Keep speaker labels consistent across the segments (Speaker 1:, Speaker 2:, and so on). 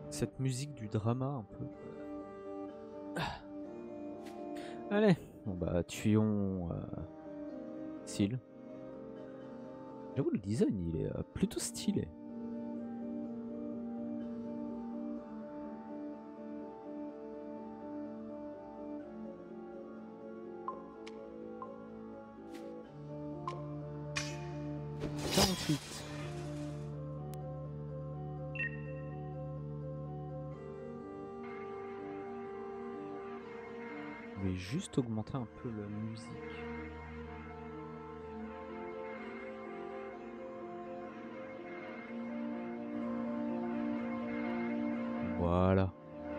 Speaker 1: Cette musique du drama un peu. Allez, bon bah tuons Seal. J'avoue le design il est plutôt stylé. Je vais juste augmenter un peu la musique. Voilà.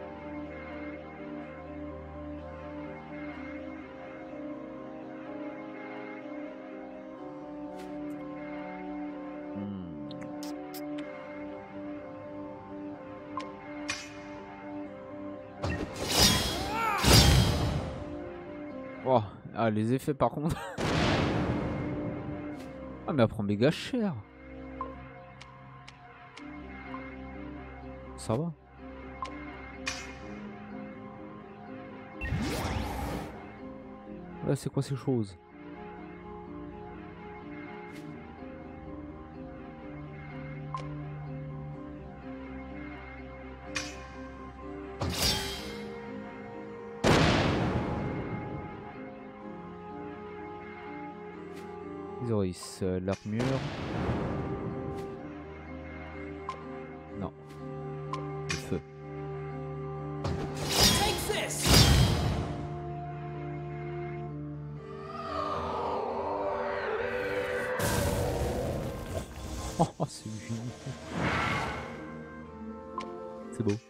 Speaker 1: Oh, ah les effets par contre. Ah mais elle prend méga cher. Ça va. Là c'est quoi ces choses? Isoris, l'armure. Non. Le feu. Oh, c'est génial. C'est beau.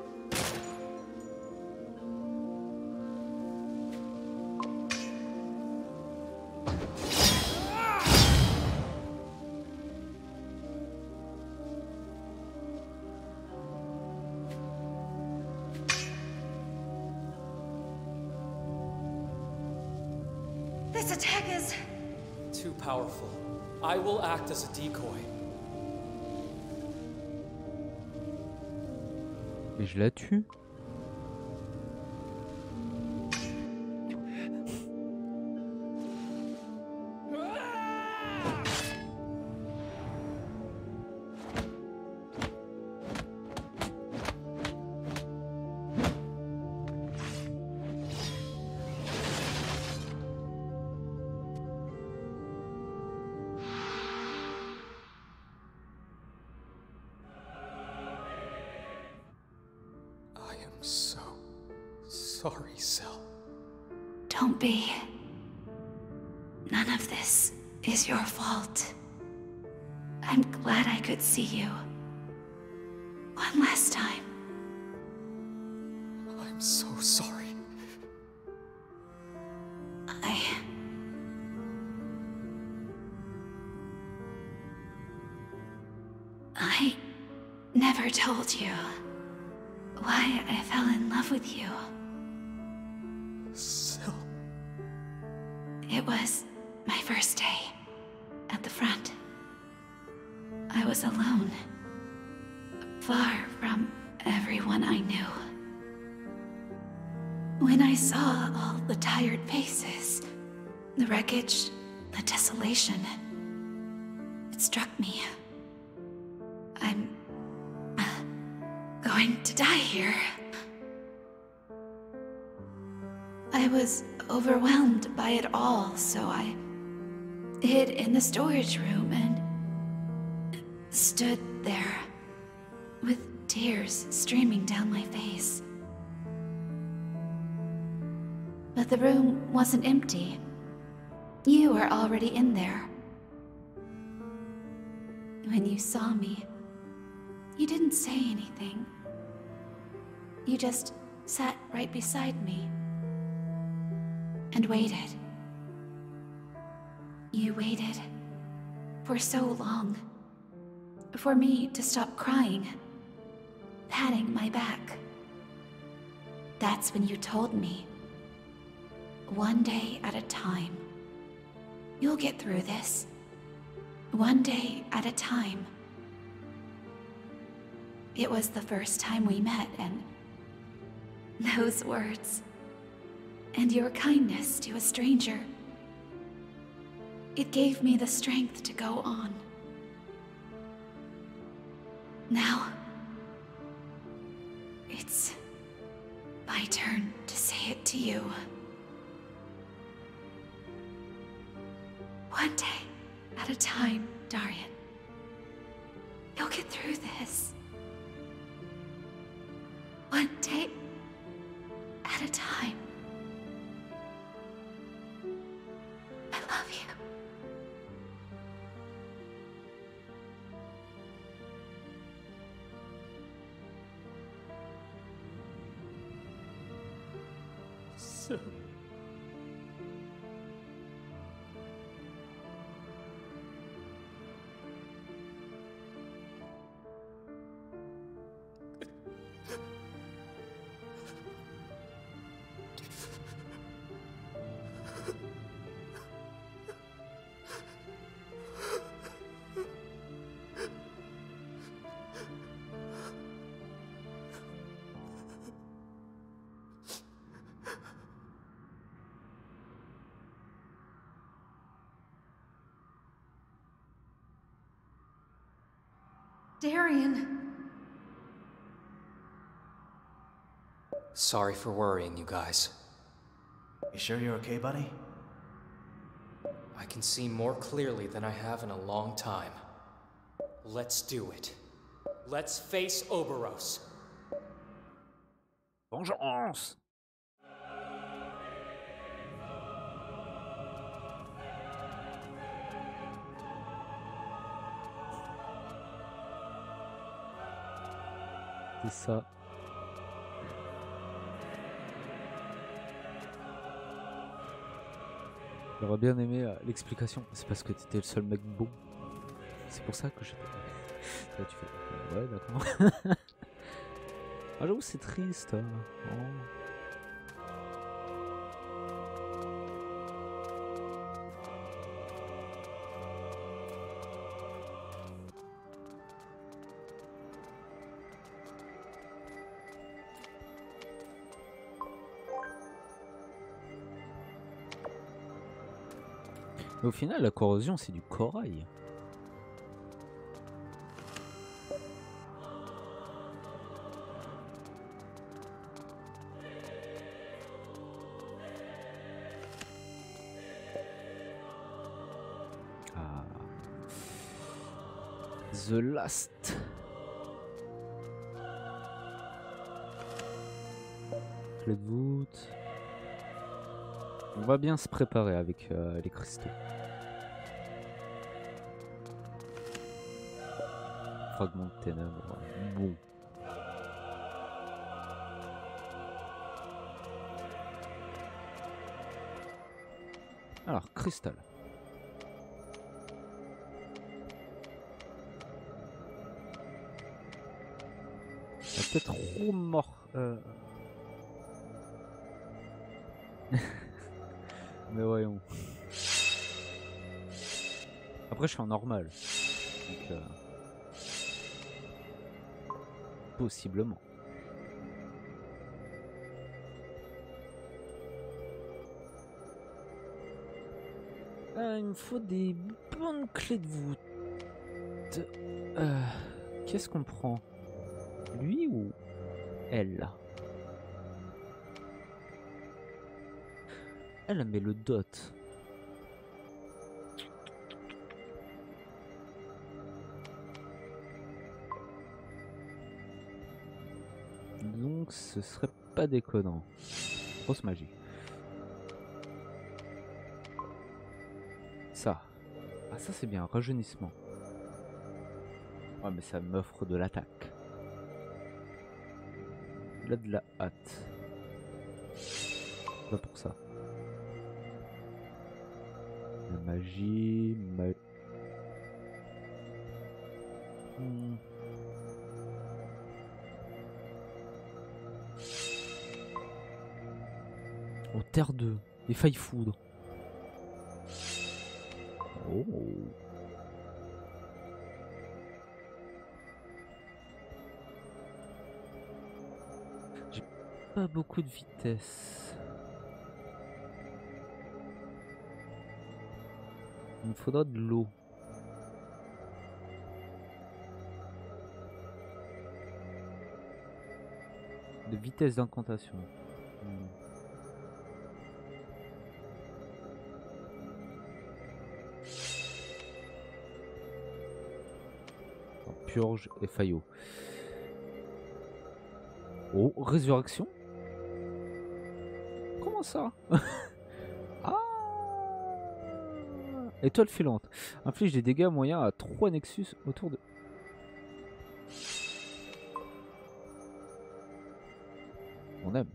Speaker 2: This attack is
Speaker 3: too powerful. I will act as a decoy.
Speaker 1: Et je la tue.
Speaker 3: So sorry, Cell.
Speaker 2: Don't be. None of this is your fault. I'm glad I could see you. One last time.
Speaker 3: I'm so sorry.
Speaker 2: I never told you why I fell in love with you.
Speaker 3: Cell.
Speaker 2: It was my first day at the front. I was alone, far from everyone I knew. When I saw all the tired faces, the wreckage, the desolation, it struck me. I'm going to die here. I was overwhelmed by it all, so I hid in the storage room and stood there with tears streaming down my face. But the room wasn't empty. You were already in there. When you saw me, you didn't say anything. You just sat right beside me and waited. You waited for so long for me to stop crying, patting my back. That's when you told me, one day at a time. You'll get through this. One day at a time. It was the first time we met, and those words, and your kindness to a stranger, it gave me the strength to go on. Now, it's my turn to say it to you. One day at a time, Darian. You'll get through this. One day at a time. I love you.
Speaker 3: So...
Speaker 2: Darian.
Speaker 3: Sorry for worrying you guys.
Speaker 4: You sure you're okay, buddy?
Speaker 3: I can see more clearly than I have in a long time. Let's do it. Let's face Oberos.
Speaker 1: Vengeance! C'est ça. J'aurais bien aimé l'explication. C'est parce que t'étais le seul mec bon. C'est pour ça que je... Là tu fais... ouais d'accord. Ah j'avoue c'est triste. Hein. Oh. Mais au final, la corrosion, c'est du corail. Ah. The Last. Clé de voûte. On va bien se préparer avec les cristaux. Fragment de ténèbres. Bon. Alors, cristal. Peut-être trop mort. Mais voyons. Après, je suis en normal. Donc, possiblement. Il me faut des bonnes clés de voûte. Qu'est-ce qu'on prend? Lui ou elle? Elle met le dot. Donc ce serait pas déconnant. Grosse magie. Ça. Ah ça c'est bien, rajeunissement. Ah mais ça m'offre de l'attaque. Là de la hâte. Pas pour ça. La magie... Oh, terre 2. Les failles foudre. Oh. pas beaucoup de vitesse. Il me faudra de l'eau. De vitesse d'incantation. Purge et faillot. Oh, résurrection? Comment ça? Ah! Étoile filante. Inflige des dégâts moyens à 3 Nexus autour de... On aime.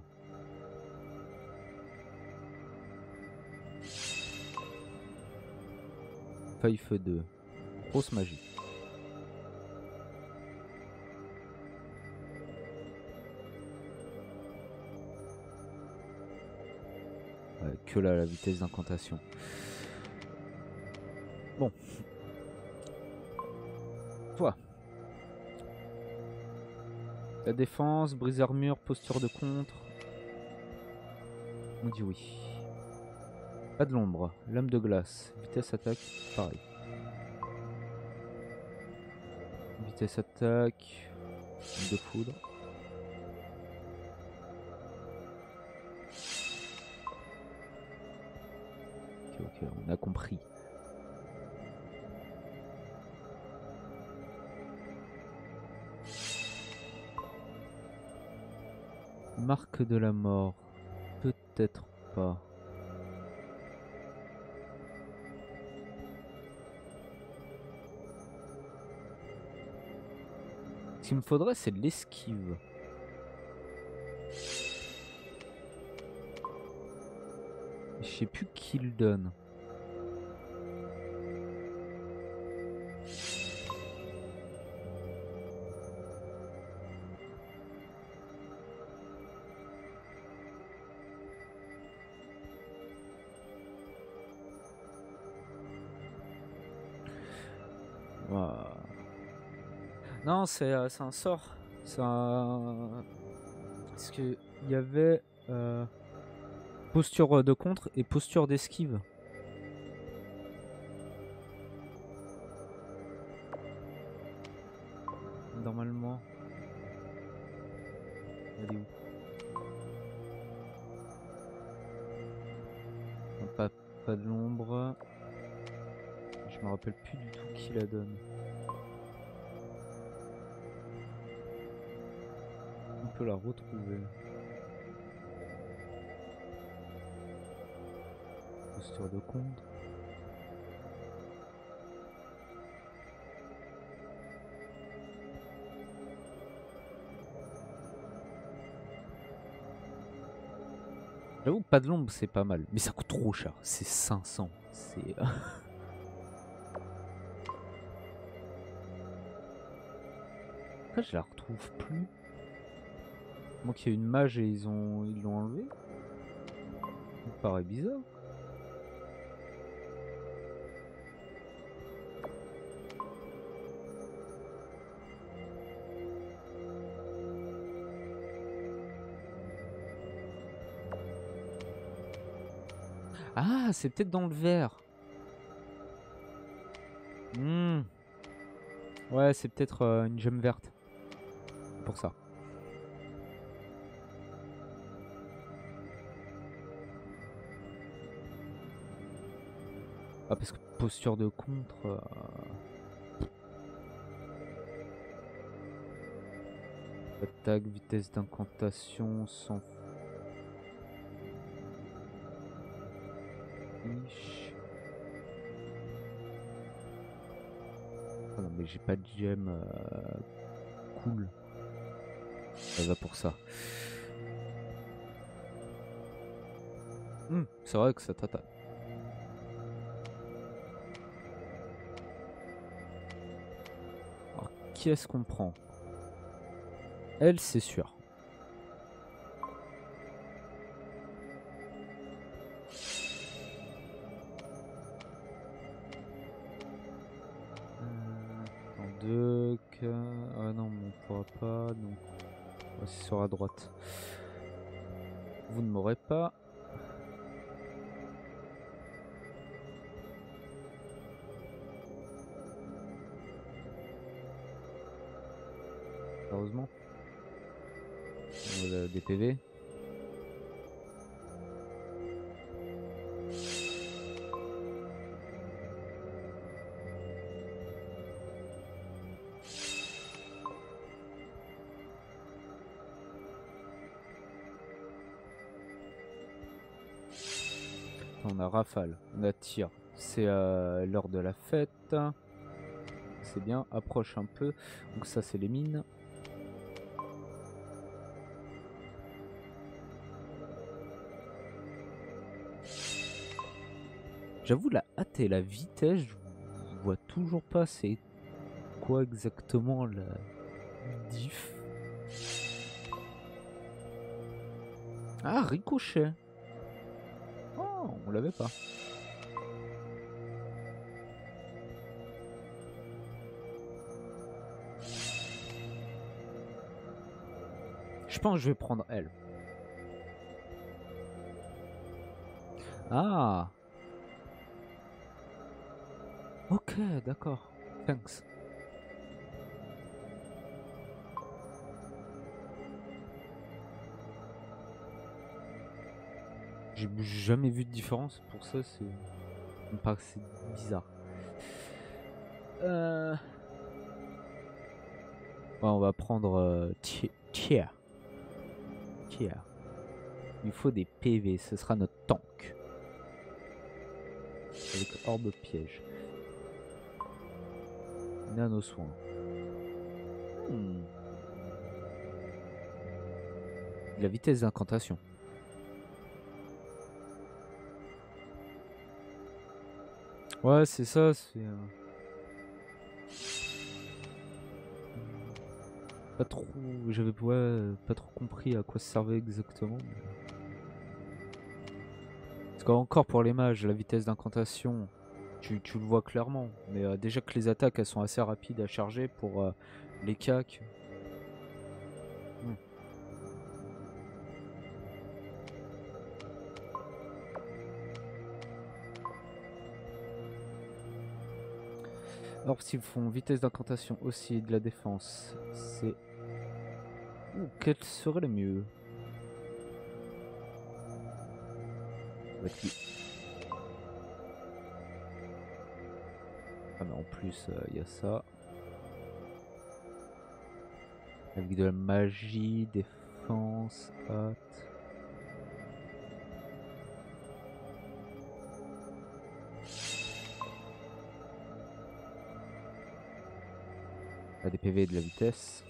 Speaker 1: Faille feu 2. Grosse magie. Ouais, que là la vitesse d'incantation. Bon. Toi. La défense, brise armure, posture de contre. On dit oui. Pas de l'ombre, lame de glace, vitesse attaque, pareil. Vitesse attaque, de foudre. Ok, on a compris. Marque de la mort, peut-être pas. Ce qu'il me faudrait, c'est de l'esquive. Je sais plus qui le donne. Non, c'est un sort. C'est un... Parce que il y avait posture de contre et posture d'esquive. Normalement. Elle est où? Non, pas de l'ombre. Je me rappelle plus du tout qui la donne. On peut la retrouver. Posture de contre. J'avoue, pas de l'ombre, c'est pas mal. Mais ça coûte trop cher. C'est 500. C'est... Après, je la retrouve plus. Moi qu'il y a une mage et ils l'ont enlevé. Ça me paraît bizarre. Ah, c'est peut-être dans le verre. Ouais, c'est peut-être une gemme verte. Pour ça. Ah, parce que posture de contre... Attaque, vitesse d'incantation, sans fiche. Ah non, mais j'ai pas de gemme cool. Ça va pour ça. C'est vrai que ça t'attaque. Alors, qui est-ce qu'on prend? Elle, c'est sûr. En deux cas... Ah non, mais on pourra pas, donc... Ouais, c'est sur la droite. Vous ne m'aurez pas. Heureusement. Voilà, des PV. On a rafale, on a tir. C'est l'heure de la fête. C'est bien, approche un peu. Donc ça c'est les mines. J'avoue la hâte et la vitesse, je vois toujours pas c'est quoi exactement la diff. Ah, ricochet. Oh, on l'avait pas. Je pense que je vais prendre elle. Ah. Ok, d'accord. Thanks. J'ai jamais vu de différence, pour ça c'est... Ça me paraît que c'est bizarre. Ouais, on va prendre tier. Il faut des PV, ce sera notre tank. Avec orbe piège. Nano soin. La vitesse d'incantation. Ouais, c'est ça, c'est... Pas trop... J'avais pas trop compris à quoi ça servait exactement. Mais... Parce qu'encore pour les mages, la vitesse d'incantation, tu le vois clairement. Mais déjà que les attaques, elles sont assez rapides à charger pour les cacs. Alors s'ils font vitesse d'incantation aussi de la défense, c'est... quel serait le mieux? Ah mais en plus il y a ça. Avec de la magie, défense, hâte. Des PV et de la vitesse.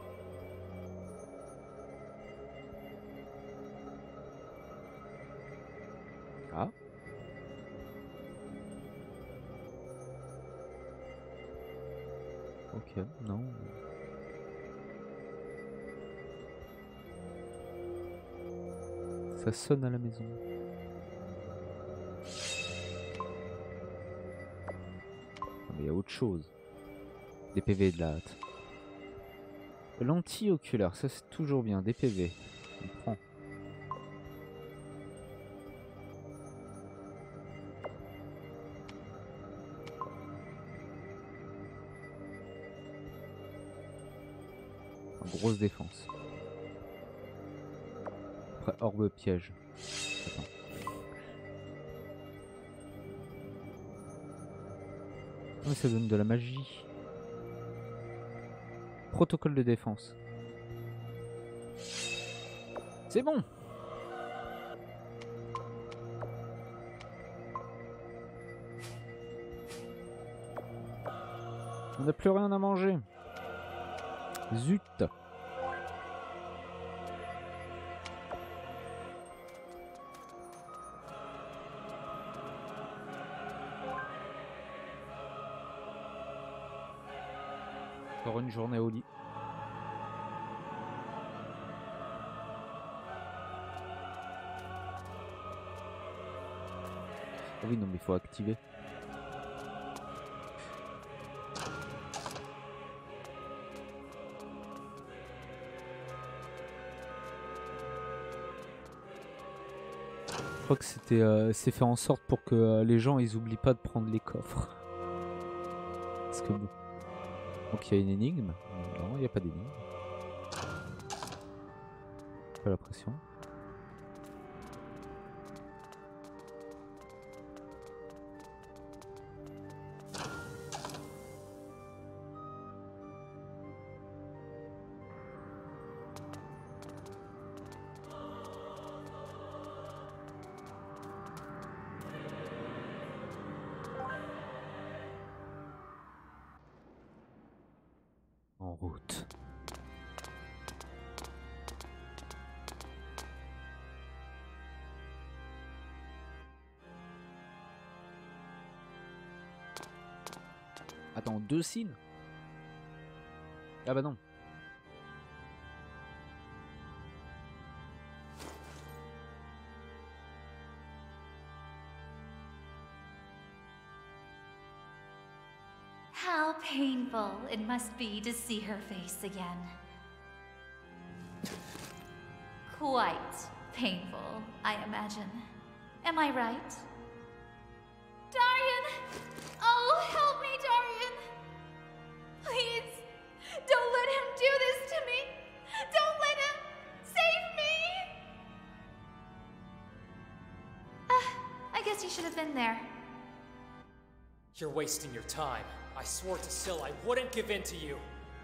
Speaker 1: Ah. Ok, non. Ça sonne à la maison. Mais il y a autre chose. Des PV et de la hâte. L'anti-oculaire, ça c'est toujours bien. Des PV. On prend. Grosse défense. Après, orbe piège. Attends. Oh, ça donne de la magie. Protocole de défense. C'est bon. On n'a plus rien à manger. Zut. Encore une journée au lit. Ah oui, non, mais il faut activer. crois que c'est fait en sorte pour que les gens ils oublient pas de prendre les coffres. Parce que bon. Donc il y a une énigme. Non, il n'y a pas d'énigme. Pas la pression. En route. Attends, 2 signes? Ah bah non.
Speaker 2: How painful it must be to see her face again. Quite painful, I imagine. Am I right? Darian! Oh, help me, Darian! Please, don't let him do this to me! Don't let him save me! I guess you should have been there.
Speaker 3: You're wasting your time. I swore to Syl I wouldn't give in to you.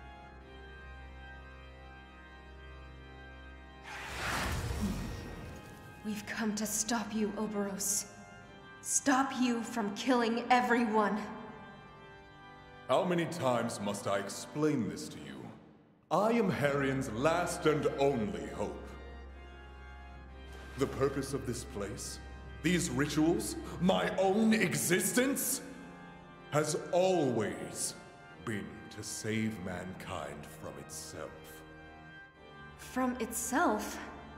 Speaker 5: We've come to stop you, Oberos. Stop you from killing everyone.
Speaker 6: How many times must I explain this to you? I am Harion's last and only hope. The purpose of this place, these rituals, my own existence, has always been to save mankind from itself.
Speaker 5: From itself?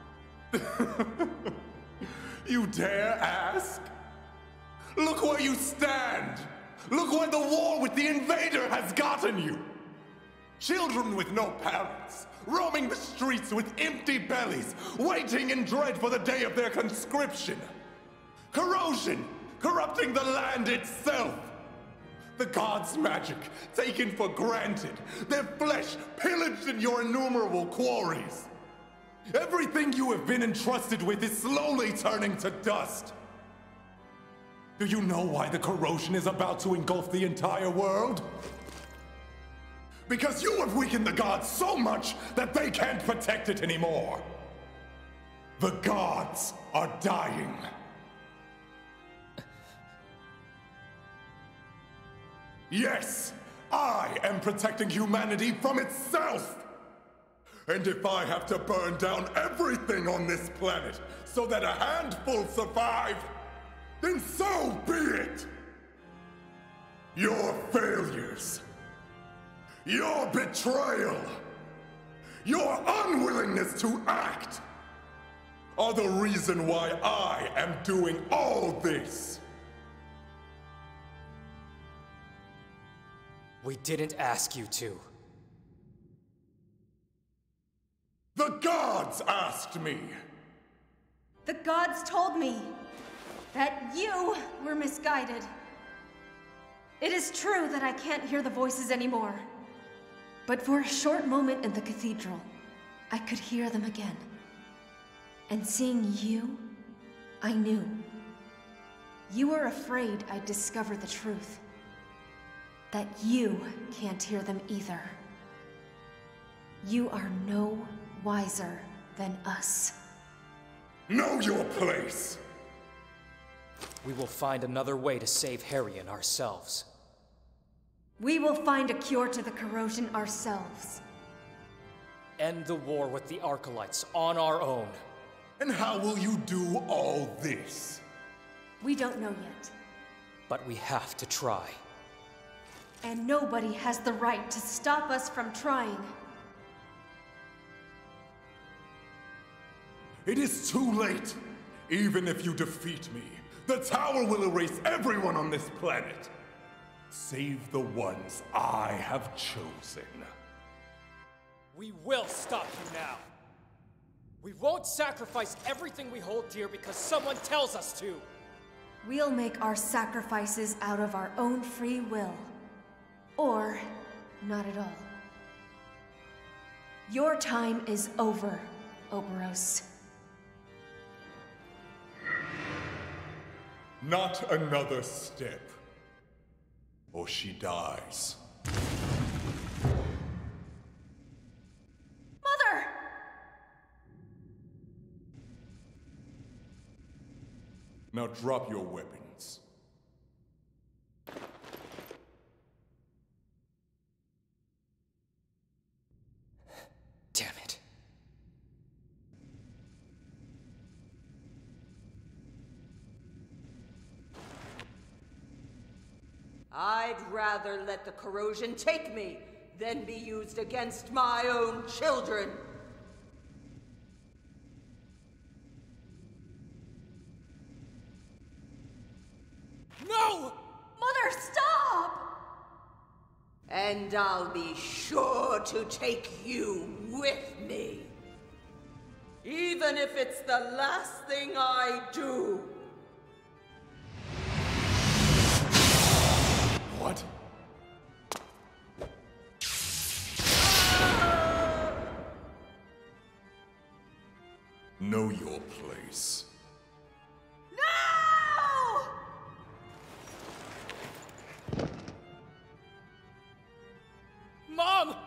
Speaker 6: You dare ask? Look where you stand! Look where the war with the invader has gotten you! Children with no parents, roaming the streets with empty bellies, waiting in dread for the day of their conscription. Corrosion, corrupting the land itself. The gods' magic taken for granted, their flesh pillaged in your innumerable quarries. Everything you have been entrusted with is slowly turning to dust. Do you know why the corrosion is about to engulf the entire world? Because you have weakened the gods so much that they can't protect it anymore. The gods are dying. Yes, I am protecting humanity from itself! And if I have to burn down everything on this planet so that a handful survive, then so be it! Your failures, your betrayal, your unwillingness to act are the reason why I am doing all this.
Speaker 3: We didn't ask you to.
Speaker 6: The gods asked me!
Speaker 5: The gods told me that you were misguided. It is true that I can't hear the voices anymore. But for a short moment in the cathedral, I could hear them again. And seeing you, I knew. You were afraid I'd discover the truth. That you can't hear them either. You are no wiser than us.
Speaker 6: Know your place!
Speaker 3: We will find another way to save Harion ourselves.
Speaker 5: We will find a cure to the corrosion ourselves.
Speaker 3: End the war with the Archelites on our own.
Speaker 6: And how will you do all this?
Speaker 5: We don't know yet.
Speaker 3: But we have to try.
Speaker 5: And nobody has the right to stop us from trying.
Speaker 6: It is too late. Even if you defeat me, the tower will erase everyone on this planet. Save the ones I have chosen.
Speaker 3: We will stop you now. We won't sacrifice everything we hold dear because someone tells us to.
Speaker 5: We'll make our sacrifices out of our own free will. Or not at all. Your time is over, Oberos.
Speaker 6: Not another step, or she dies.
Speaker 5: Mother!
Speaker 6: Now drop your weapons.
Speaker 3: Damn it.
Speaker 7: I'd rather let the corrosion take me than be used against my own children.
Speaker 3: No!
Speaker 5: Mother, stop!
Speaker 7: And I'll be sure to take you with me. Even if it's the last thing I do.
Speaker 6: What? Know your place.
Speaker 5: No!
Speaker 3: Mom!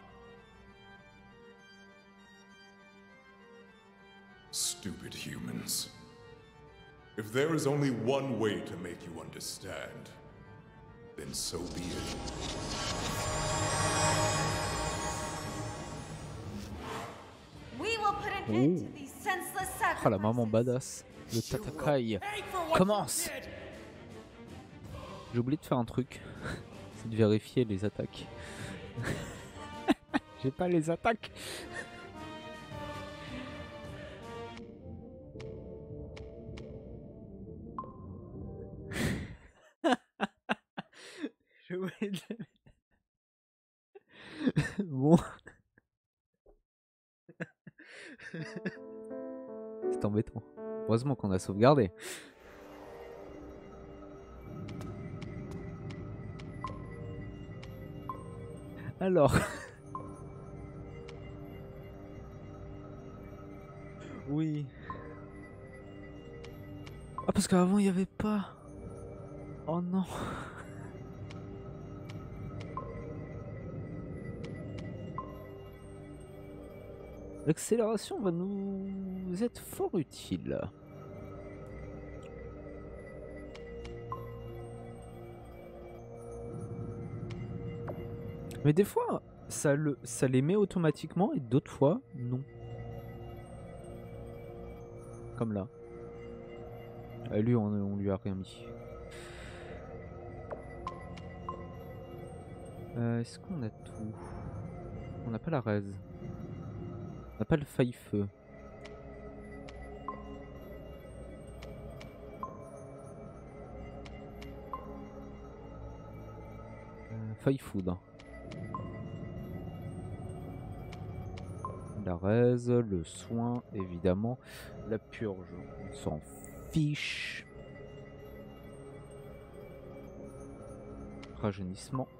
Speaker 6: Stupid humans. If there is only one way to make you understand, then so be it.
Speaker 5: We will put an end to these senseless sacrifices.
Speaker 1: Ah, la maman badass. Le Tatakai commence. J'ai oublié de faire un truc. C'est de vérifier les attaques. J'ai pas les attaques. J'ai oublié de... Bon. C'est embêtant. Heureusement qu'on a sauvegardé. Alors. Oui. Ah, parce qu'avant il n'y avait pas. Oh non. L'accélération va nous être fort utile. Mais des fois, ça les met automatiquement et d'autres fois, non. Comme là. Lui, on lui a rien mis. Est-ce qu'on a tout? On n'a pas la raise. On n'a pas le faille-feu. Faille-foudre. La raise, le soin, évidemment. La purge, on s'en fiche. Rajeunissement.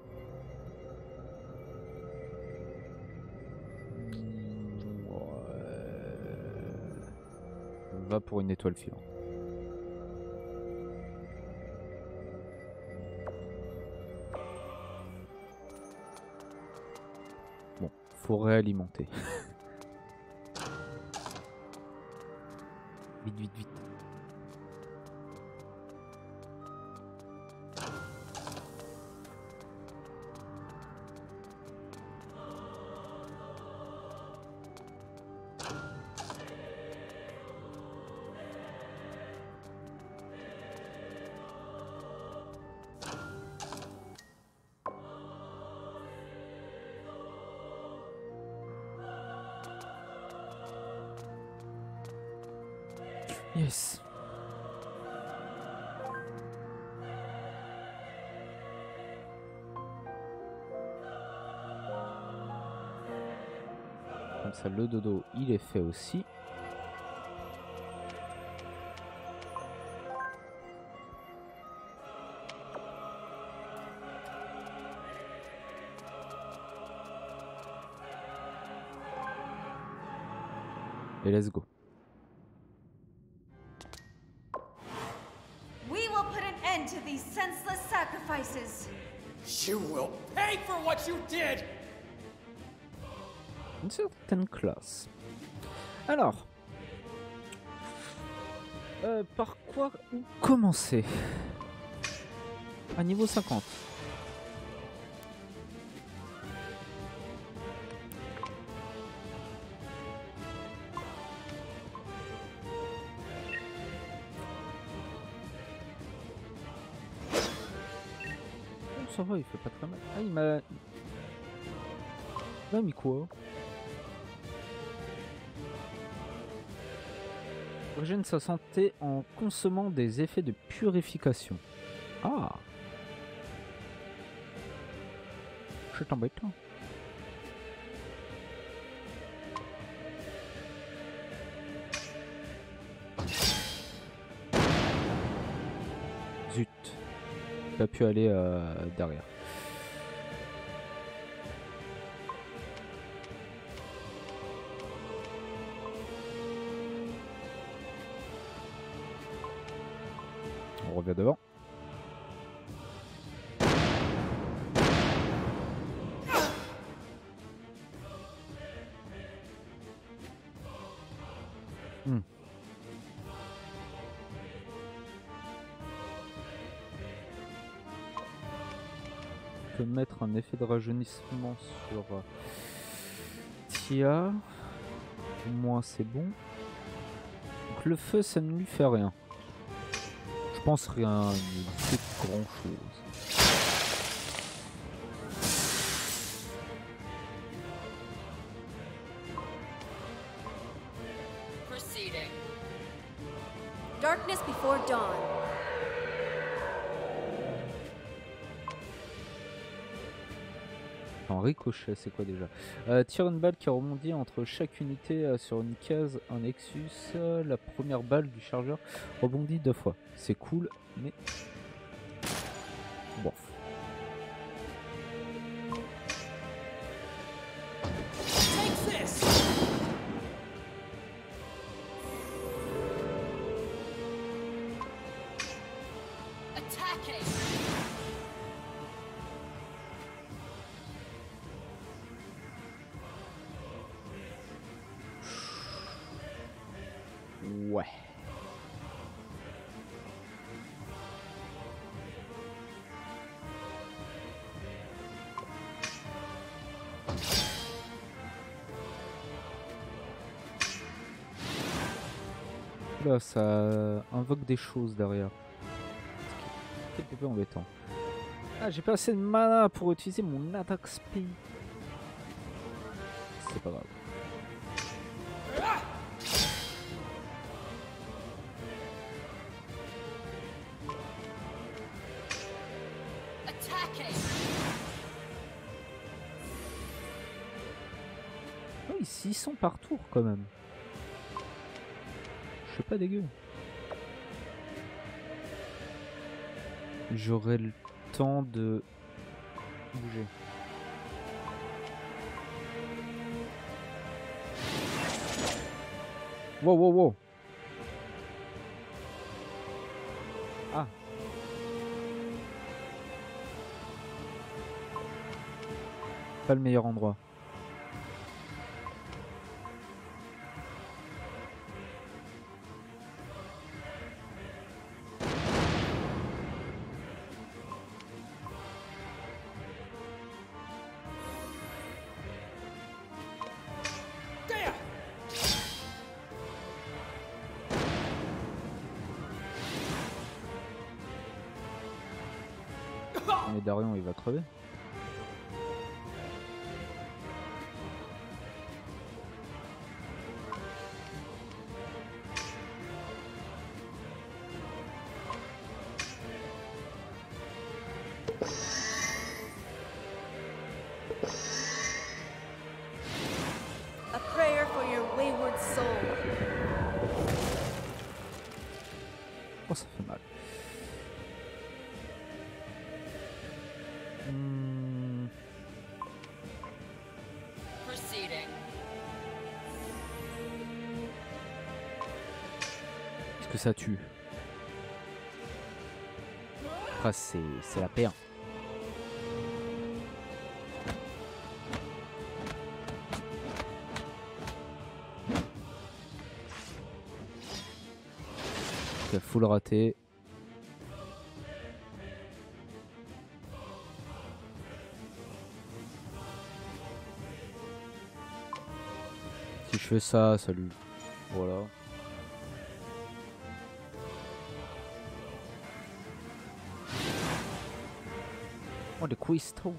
Speaker 1: Va pour une étoile filante. Bon, faut réalimenter. Vite, vite, vite. Yes. Comme ça, le dodo, il est fait aussi. Et let's go.
Speaker 5: We will put an end to these senseless sacrifices.
Speaker 3: You will pay for what you did!
Speaker 1: Une certaine classe. Alors, par quoi commencer? À niveau 50. Ça va, il fait pas très mal. Ah, il m'a mis quoi? Régène sa santé en consommant des effets de purification. Ah, c'est embêtant. Zut. Pas pu aller derrière. On revient devant. Mettre un effet de rajeunissement sur Tia. Au moins c'est bon. Donc le feu ça ne lui fait rien. Je pense rien, il fait grand chose.
Speaker 7: Proceeding.
Speaker 5: Darkness before dawn.
Speaker 1: En ricochet, c'est quoi déjà? Tire une balle qui rebondit entre chaque unité sur une case, un Nexus. La première balle du chargeur rebondit 2 fois. C'est cool, mais bon. Ouais. Là, ça invoque des choses derrière. C'est un peu embêtant. Ah, j'ai pas assez de mana pour utiliser mon attaque speed. C'est pas grave. Oh, ils sont par tour quand même. Je suis pas dégueu. J'aurai le temps de bouger. Wow, wow, wow. Ah. Pas le meilleur endroit. Mais Darion il va crever.
Speaker 7: A prayer
Speaker 1: Oh, ça fait mal. Est-ce que ça tue? Après, c'est la P1. Ok, full raté. Si je fais ça, salut. Voilà. Oh, les crystals.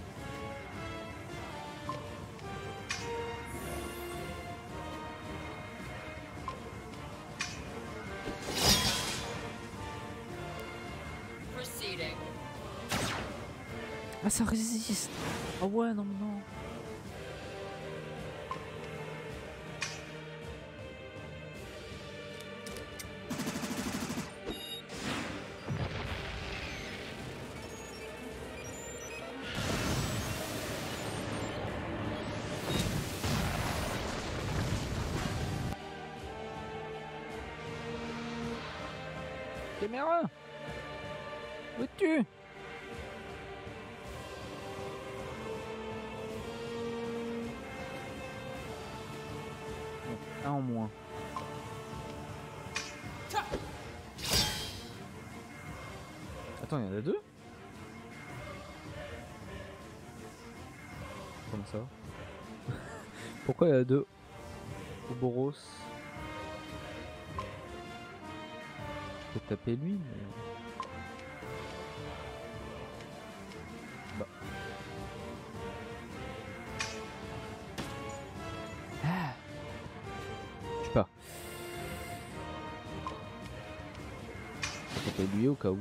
Speaker 1: Ah, ça résiste. Ah ouais, non, non. Caméra. Où es-tu? Un en moins. Attends, il y en a deux? Comment ça? Pourquoi il y a deux Ouroboros? Je peux taper lui, mais... Bah. Ah. Je sais pas. Je peux taper lui au cas où.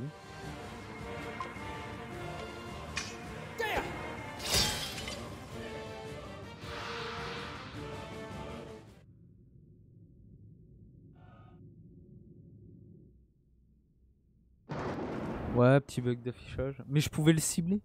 Speaker 1: Ouais, petit bug d'affichage. Mais je pouvais le cibler.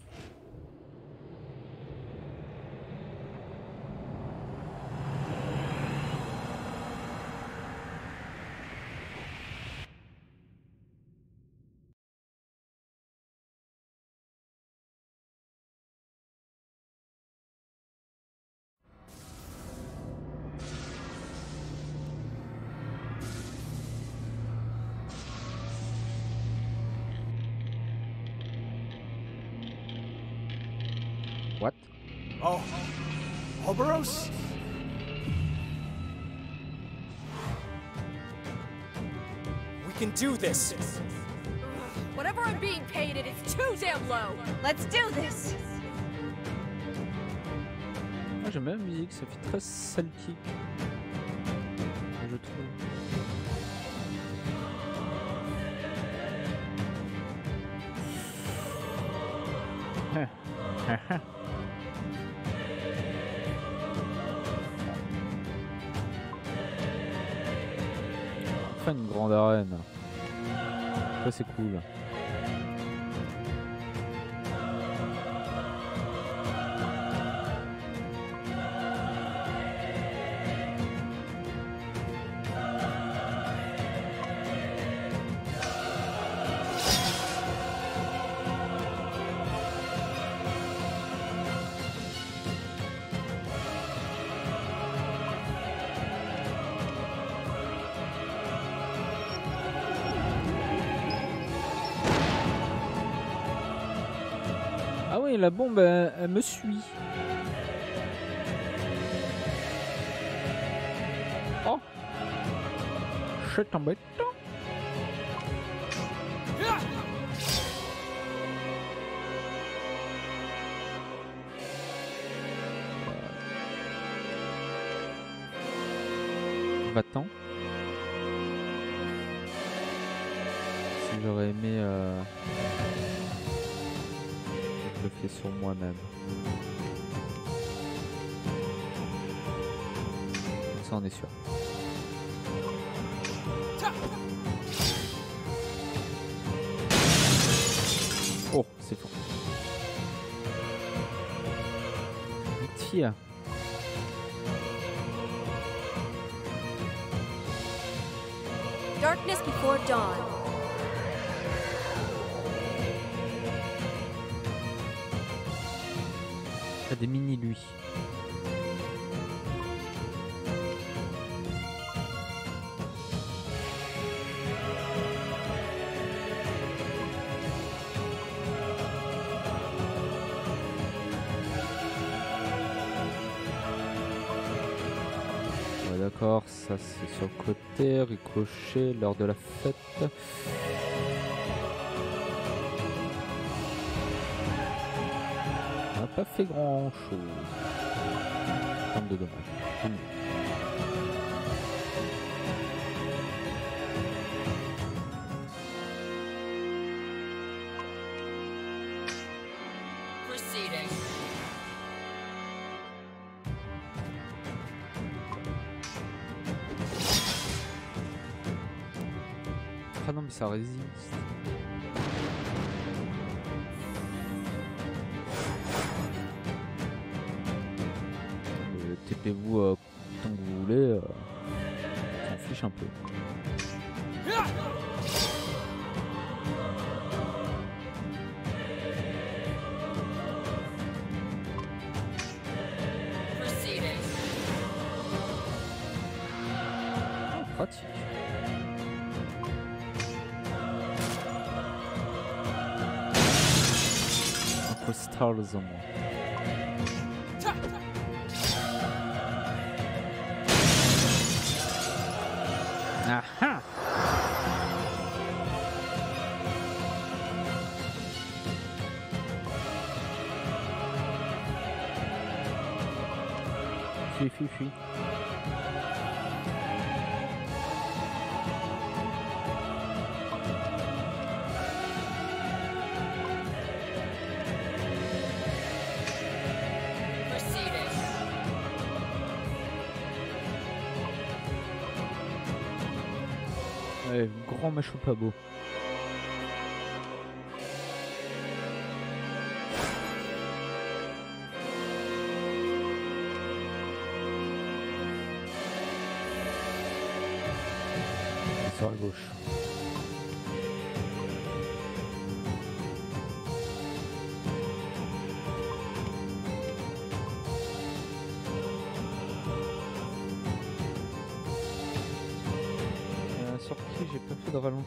Speaker 1: What?
Speaker 4: Oh, Ouroboros?
Speaker 3: We can do this!
Speaker 8: Whatever I'm being paid, it is too damn low!
Speaker 5: Let's do this!
Speaker 1: Ah, j'aime bien la musique, ça fait très celtique. Je trouve. Enfin une grande arène. Ça c'est cool. Ah oui, la bombe, elle me suit. Oh, c'est embêtant. Va-t'en. Si j'aurais aimé... Je le fais sur moi-même. Comme ça on est sûr. Oh, c'est fort. Tia.
Speaker 8: Darkness before dawn.
Speaker 1: T'as des mini lui. Ouais, d'accord, ça c'est sur le côté, ricochet lors de la fête. On n'a pas fait grand chose. Terme de dommage.
Speaker 7: Proceeding.
Speaker 1: Ah non mais ça résiste. TP-vous tant que vous voulez, on s'en fiche un peu. Oh, pratique. Un peu Stars en moi. Aha! Fuis. Ouais, grand macho pas beau. Sur la gauche. Sur qui j'ai pas fait de ralenti.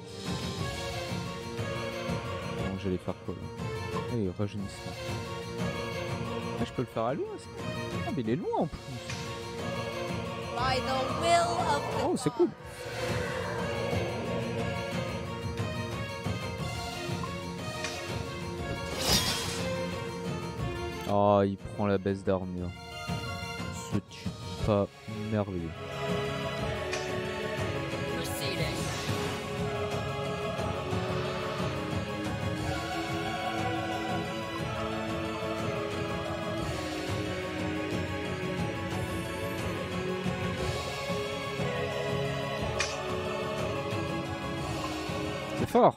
Speaker 1: Bon, j'allais faire quoi là? Et rajeunissement. Ah, je peux le faire à loin ça. Ah mais il est loin en plus.
Speaker 8: By the will of the
Speaker 1: Oh c'est cool. Oh il prend la baisse d'armure. Ce type pas merveilleux. C'est fort.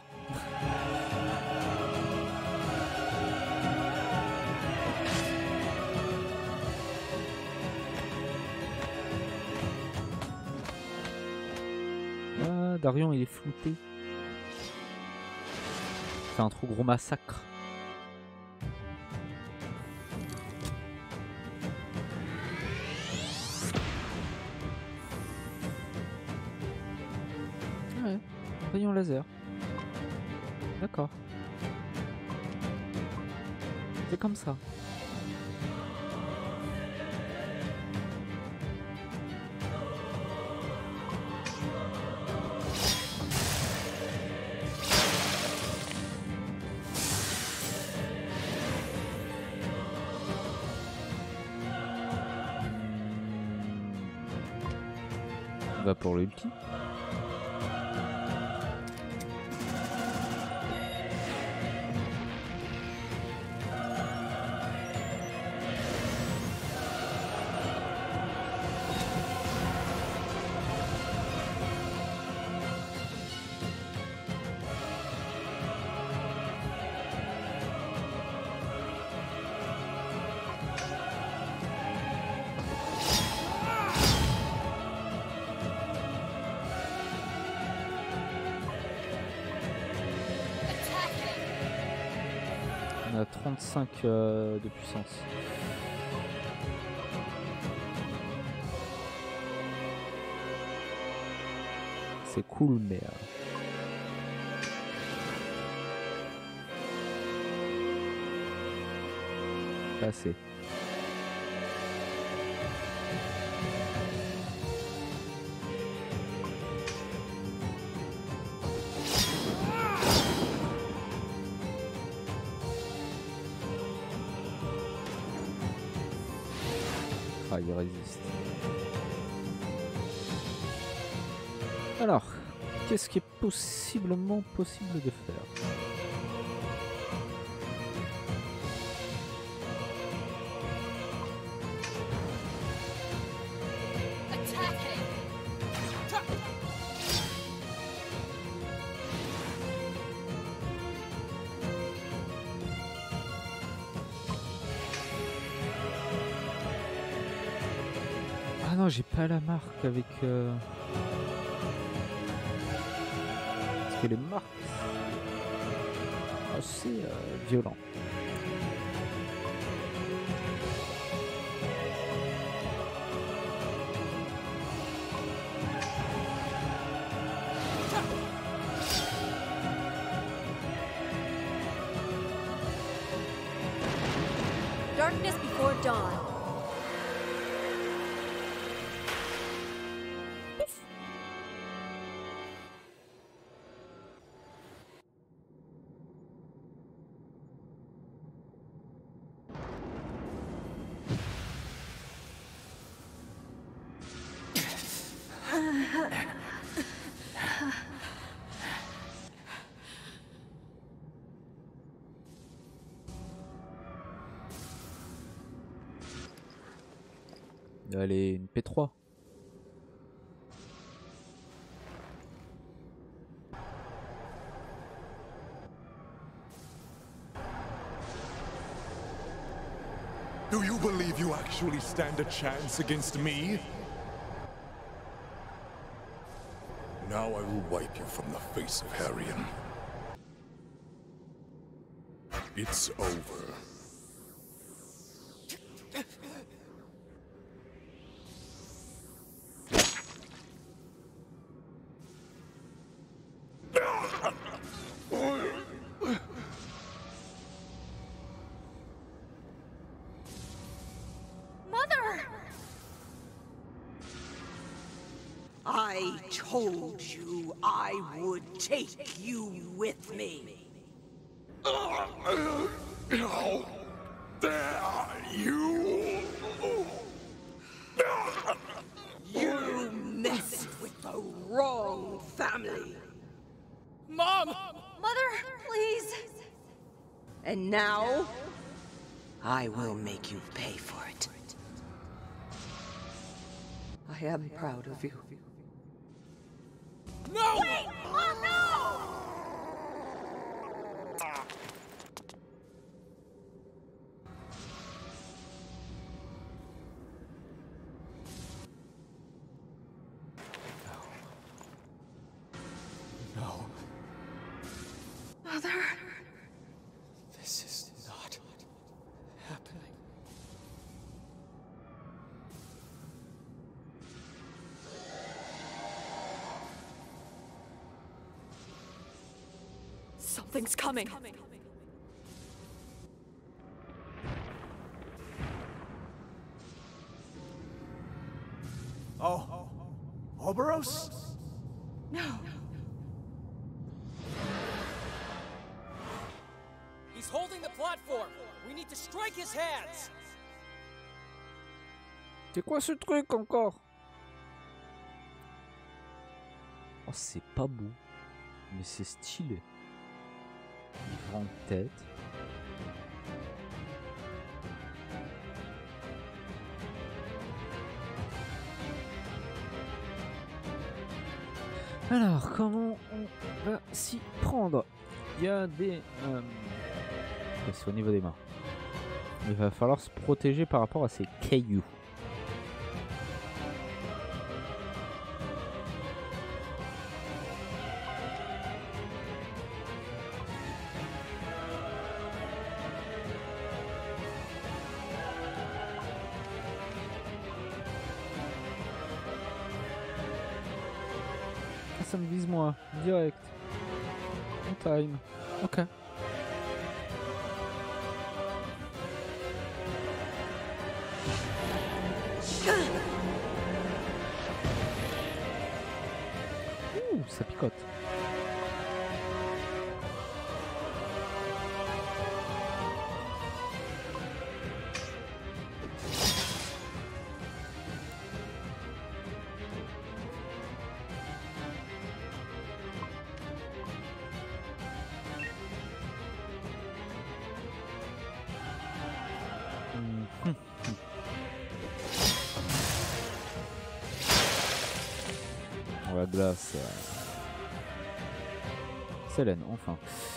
Speaker 1: Ah, Darion il est flouté. C'est un trop gros massacre. Ouais, rayon laser. D'accord. C'est comme ça. On va pour l'ulti. 65 de puissance. C'est cool, mais... pas assez. Ah, il résiste. Alors, qu'est-ce qui est possiblement possible de faire? Ah non, j'ai pas la marque avec... Parce que les marques... assez violent.
Speaker 8: Darkness before dawn.
Speaker 1: Allez, une P3.
Speaker 6: Do you believe you actually stand a chance against me? Now I will wipe you from the face of Harrion. It's over.
Speaker 7: I told you I would take you with me.
Speaker 6: How dare you!
Speaker 7: You messed with the wrong family.
Speaker 8: Mom!
Speaker 5: Mother, please.
Speaker 7: And now, I will make you pay for it. I am proud of you.
Speaker 8: No! Wait! Oh no!
Speaker 3: No.
Speaker 5: Mother.
Speaker 3: This is not happening.
Speaker 8: Something's coming.
Speaker 4: Oh, Oberos?
Speaker 5: No.
Speaker 8: He's holding the platform. We need to strike his hands.
Speaker 1: C'est quoi ce truc encore? Oh, c'est pas beau, mais c'est stylé. Grande tête. Alors, comment on va s'y prendre? Il y a des... c'est au niveau des mains. Il va falloir se protéger par rapport à ces cailloux. personne vise moi. Direct. On time. Ok. Ouh, ça picote. La glace. Selene, enfin.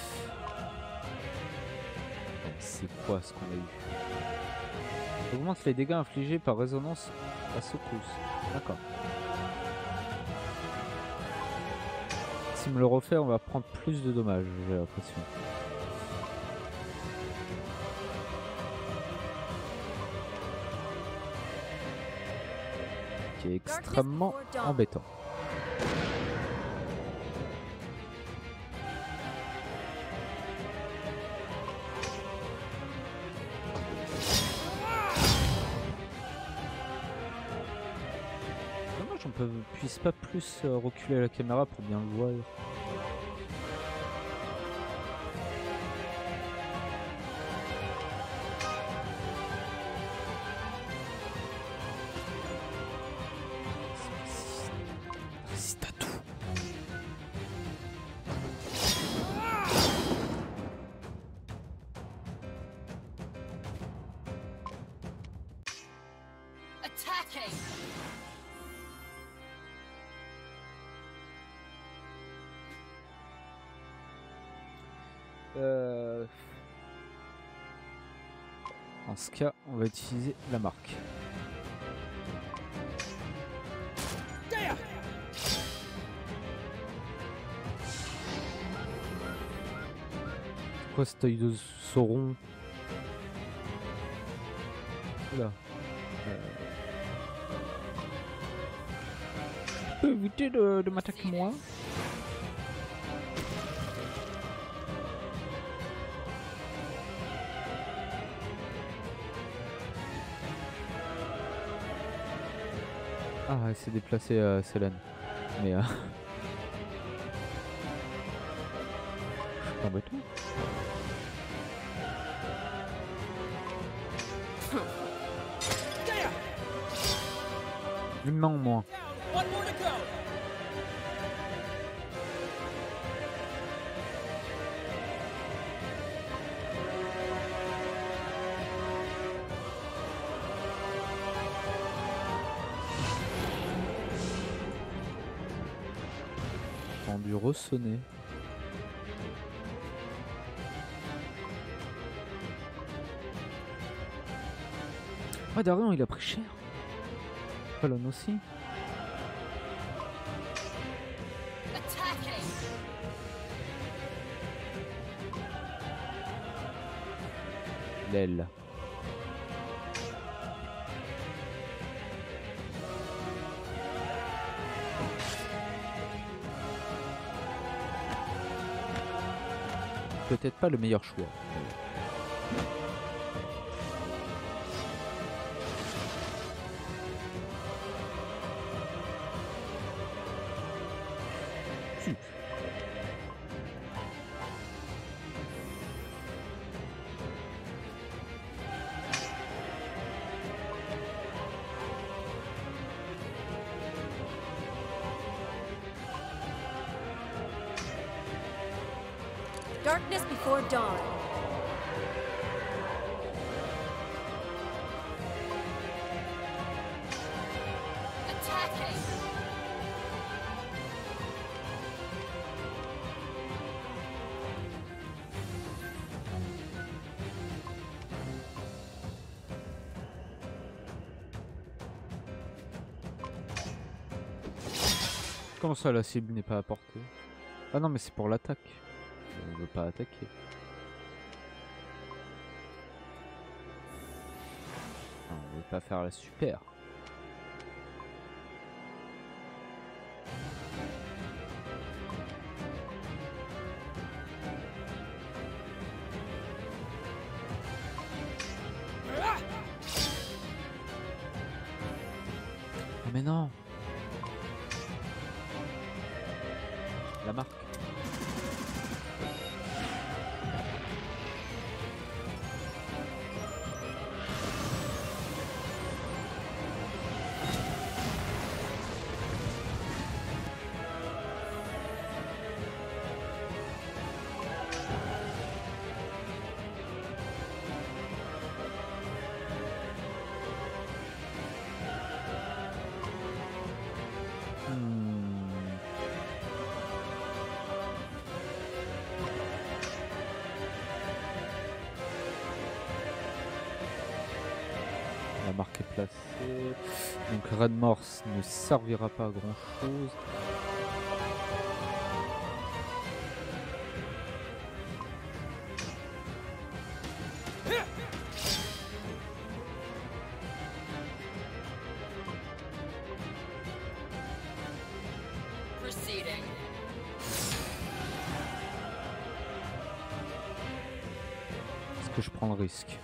Speaker 1: C'est quoi ce qu'on a eu? Augmente les dégâts infligés par résonance à secousse. D'accord. S'il me le refait, on va prendre plus de dommages, j'ai l'impression. Qui est extrêmement embêtant. Puisse pas plus reculer la caméra pour bien le voir. Résiste à tout.
Speaker 8: Attacking! Dans ce cas, on va utiliser la marque. C'est quoi cet œil de Sauron? Oula. Je peux éviter de m'attaquer moi? Ah, elle s'est déplacée, Selene. Mais je suis pas embêtant. Une main en moins. Entendu ressonner. Ah, Darion, il a pris cher. Fallon aussi. L'aile. Peut-être pas le meilleur choix. Si. Darkness before dawn. Attacking.
Speaker 1: Comment ça, la cible n'est pas à portée? Ah non, mais c'est pour l'attaque. On veut pas attaquer. Non, on veut pas faire la super. mais non. La marque. La marque est placée. Donc Redmorse ne servira pas à grand chose. Est-ce que je prends le risque?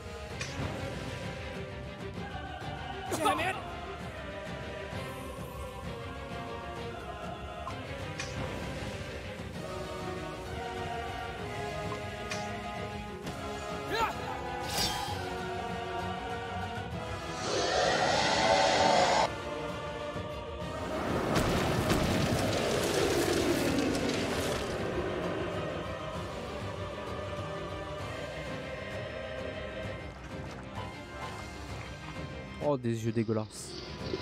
Speaker 1: Oh, des yeux dégueulasses.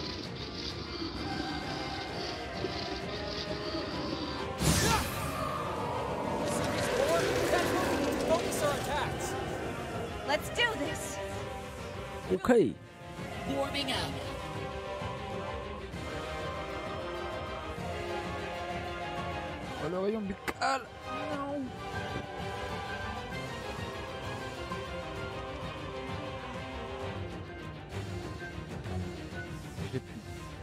Speaker 5: Let's do this.
Speaker 1: Ok.
Speaker 2: Warming up.
Speaker 1: Oh, le rayon buccal. J'ai plus.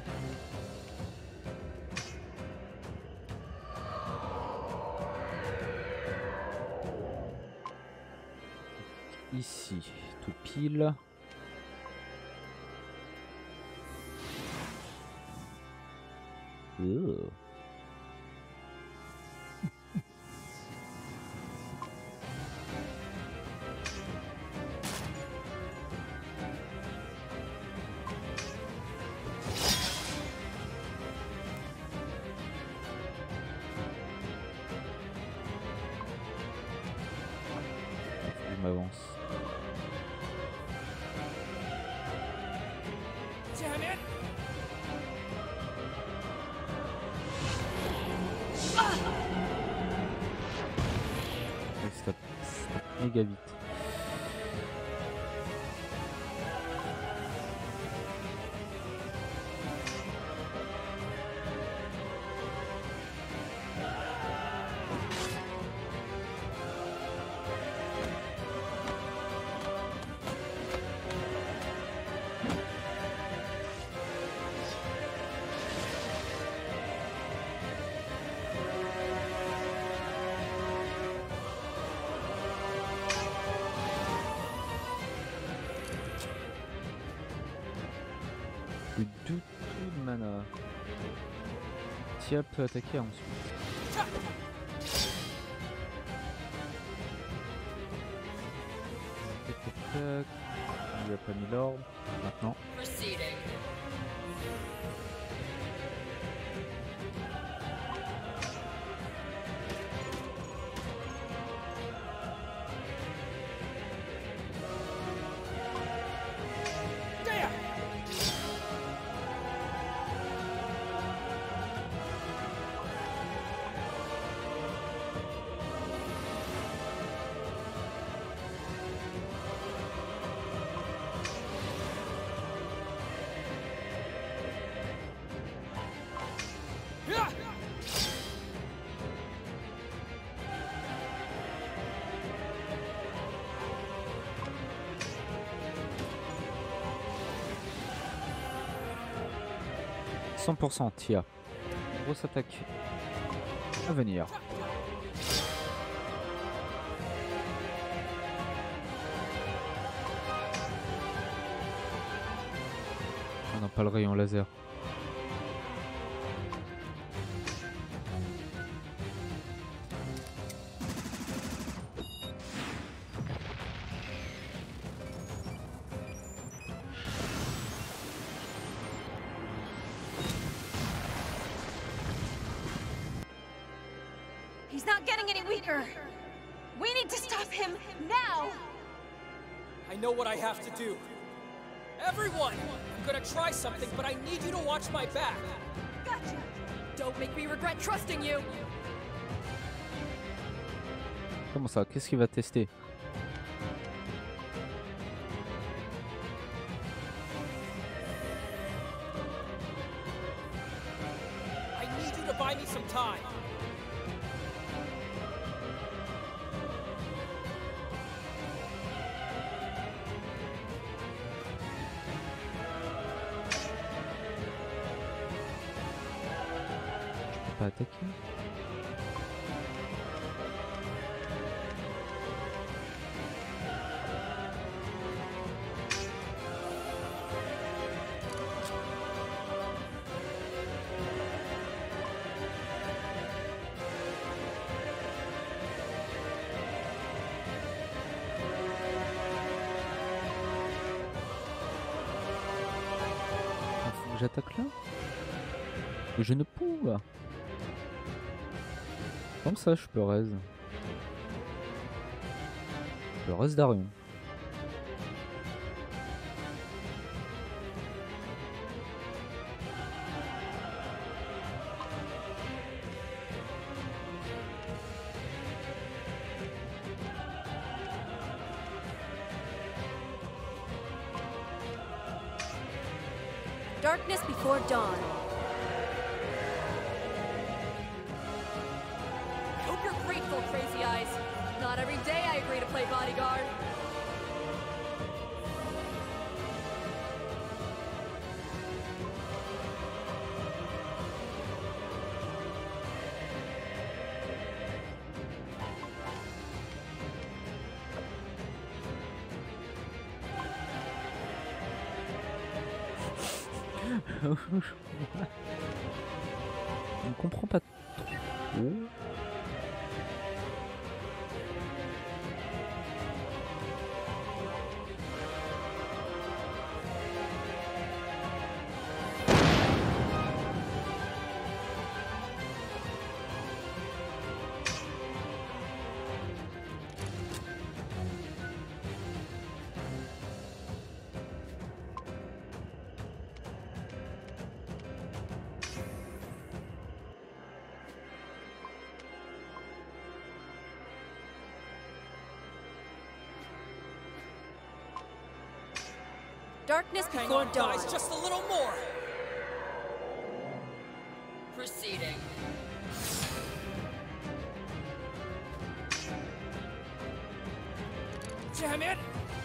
Speaker 1: Ici, tout pile. Je m'avance. Ça tape méga vite. Plus du tout de mana. Tia peut attaquer ensuite. Tac, tac, tac. On lui a pas mis l'ordre. Maintenant. %, Tia. Grosse attaque à venir. On n'a pas le rayon laser.
Speaker 5: He's not getting any weaker. We need to stop him now.
Speaker 3: I know what I have to do. Everyone! I'm gonna try something, but I need you to watch my back.
Speaker 5: Gotcha.
Speaker 9: Don't make me regret trusting you.
Speaker 1: Comment ça? Qu'est-ce qu'il va tester?
Speaker 3: I need you to buy me some time.
Speaker 1: Pas attaquer. Faut que j'attaque là? Je ne peux. Comme ça, je peux raise. Je raise Darion.
Speaker 9: Darkness before dawn. I hope you're grateful, Crazy Eyes. Not every day I agree to play bodyguard.
Speaker 1: Je ne comprends pas trop.
Speaker 9: Darkness
Speaker 3: Hang
Speaker 9: before
Speaker 3: on,
Speaker 9: dawn.
Speaker 3: guys, just a little more.
Speaker 9: Proceeding.
Speaker 3: Damn it!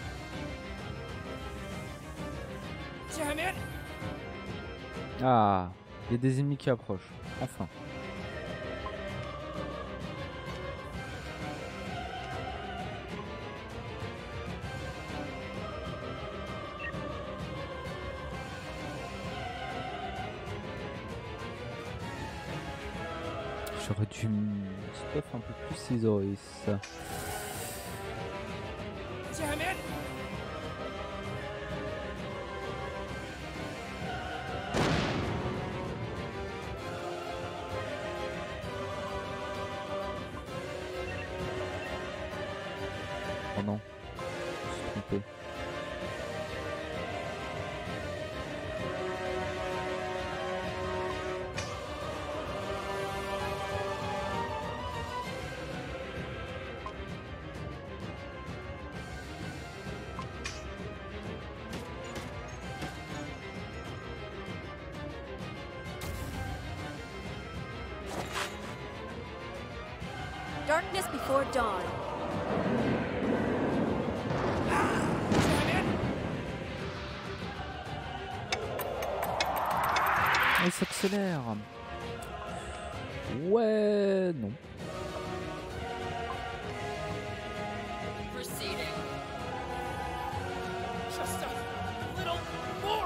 Speaker 3: Damn it!
Speaker 1: Ah, il y a des ennemis qui approchent. Enfin. J'aurais dû stuff un peu plus Isoris.
Speaker 3: Damn it!
Speaker 1: Oh non, je me suis trompé.
Speaker 9: Darkness before dawn.
Speaker 1: Ah, il s'accélère. Ouais, non.
Speaker 9: Proceeding.
Speaker 3: Just a little more.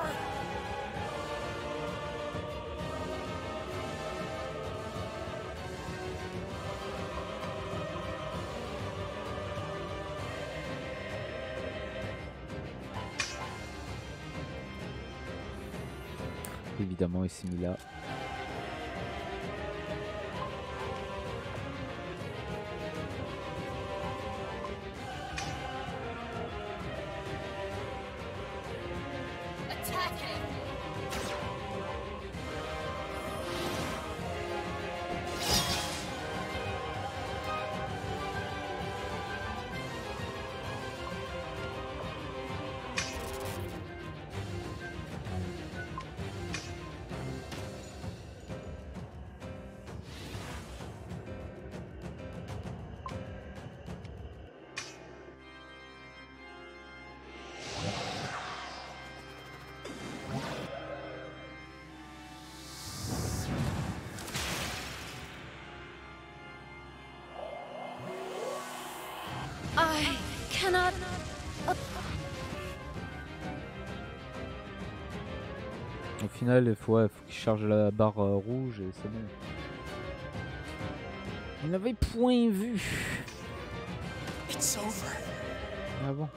Speaker 1: Évidemment, il s'est mis là.
Speaker 9: cannot...
Speaker 1: Au final, faut qu'il charge la barre rouge et c'est bon. Il n'avait point vu.
Speaker 4: It's over.
Speaker 1: Ah bon.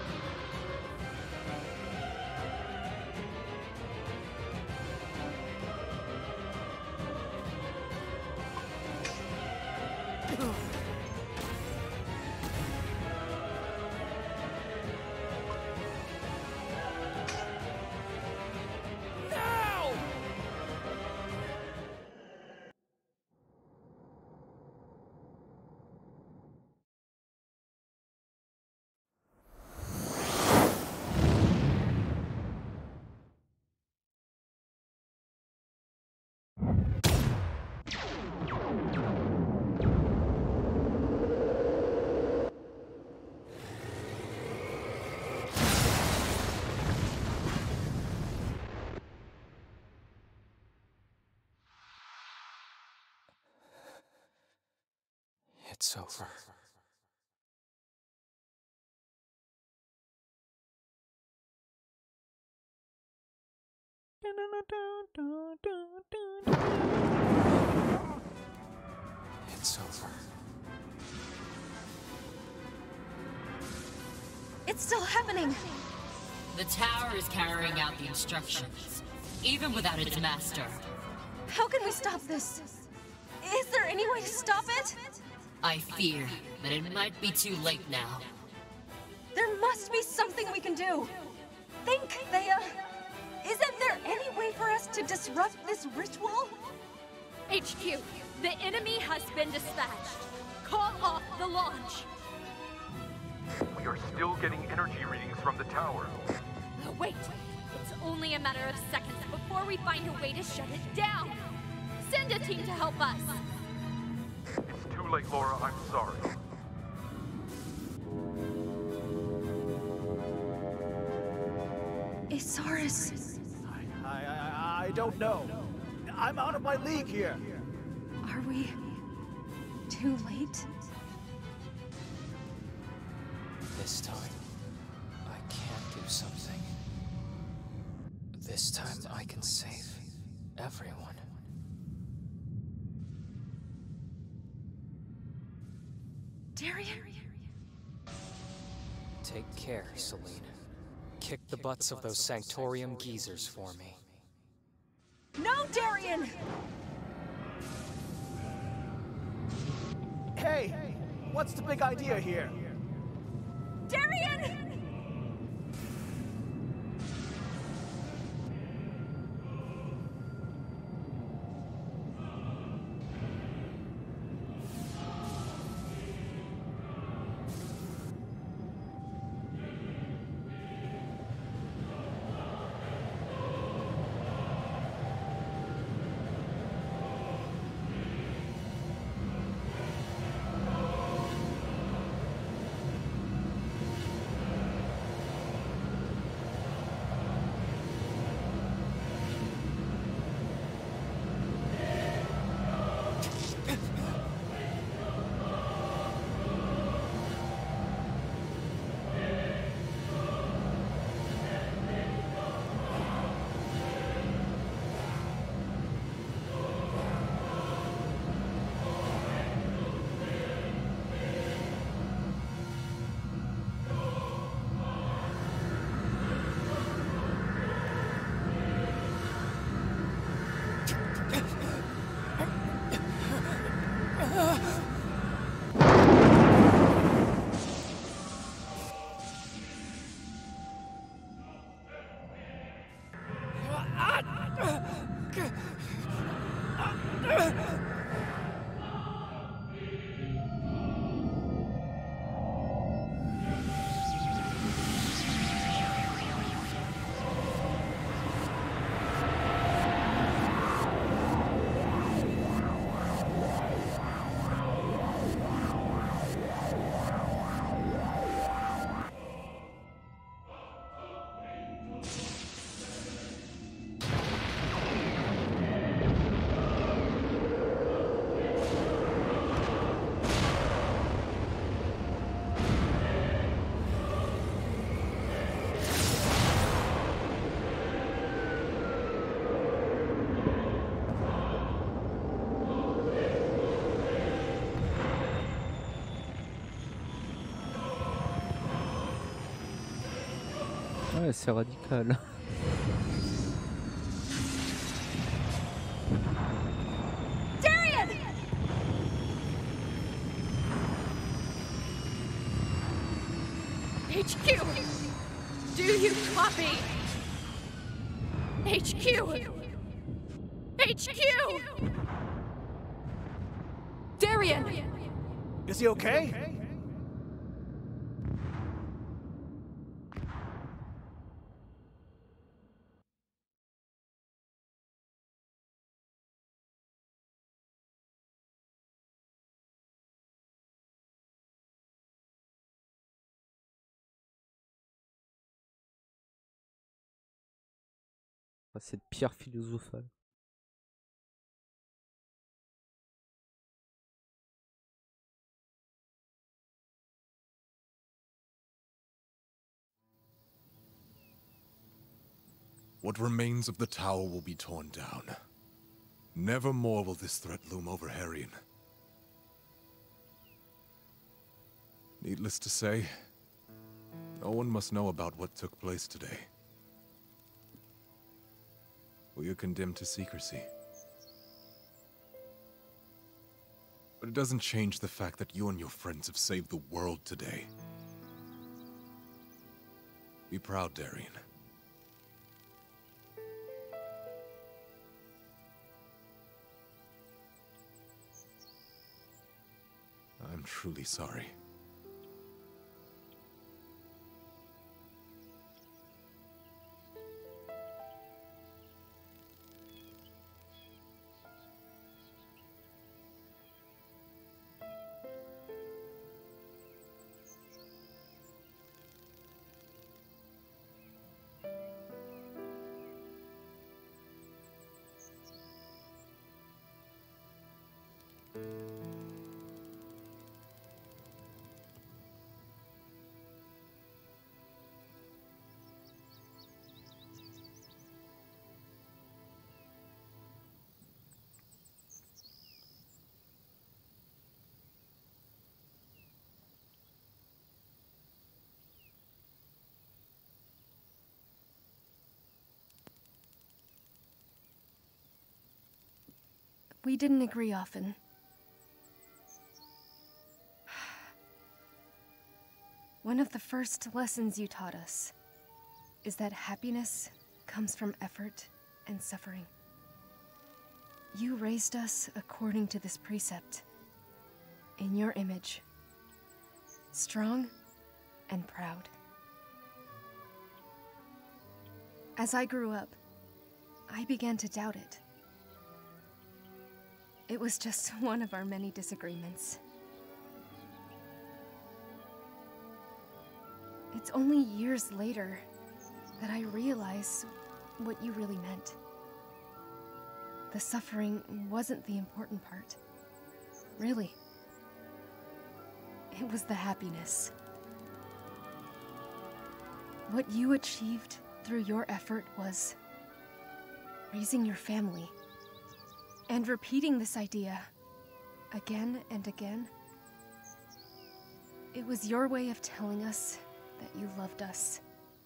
Speaker 3: It's over. It's over.
Speaker 5: It's still happening!
Speaker 10: The tower is carrying out the instructions, even without its master.
Speaker 5: How can we stop this? Is there any way to stop it?
Speaker 10: I fear that it might be too late now.
Speaker 5: There must be something we can do! Think, Thea! Isn't there any way for us to disrupt this ritual?
Speaker 9: HQ, the enemy has been dispatched. Call off the launch.
Speaker 11: We are still getting energy readings from the tower.
Speaker 9: Wait, it's only a matter of seconds before we find a way to shut it down. Send a team to help us.
Speaker 11: It's too late, Laura. I'm sorry.
Speaker 5: Asaris.
Speaker 4: I don't know. I'm out of my league here.
Speaker 5: Are we too late?
Speaker 3: This time, I can do something. This time, I can save everyone.
Speaker 5: Darien?
Speaker 3: Take care, Selene. Kick the butts of those Sanctorium geezers for me.
Speaker 5: No, Darien!
Speaker 4: Hey, what's the big idea here?
Speaker 5: Darien!
Speaker 1: Ouais, c'est radical.
Speaker 9: Darian! HQ! Do you copy? HQ! HQ! Darian!
Speaker 4: Is he okay?
Speaker 1: Cette pierre philosophale.
Speaker 6: What remains of the tower will be torn down. Never more will this threat loom over Harrian. Needless to say, no one must know about what took place today. We are condemned to secrecy. But it doesn't change the fact that you and your friends have saved the world today. Be proud, Darian. I'm truly sorry.
Speaker 5: We didn't agree often. One of the first lessons you taught us is that happiness comes from effort and suffering. You raised us according to this precept, in your image, strong and proud. As I grew up, I began to doubt it. It was just one of our many disagreements. It's only years later that I realize what you really meant. The suffering wasn't the important part. Really. It was the happiness. What you achieved through your effort was raising your family. And repeating this idea again and again. It was your way of telling us that you loved us.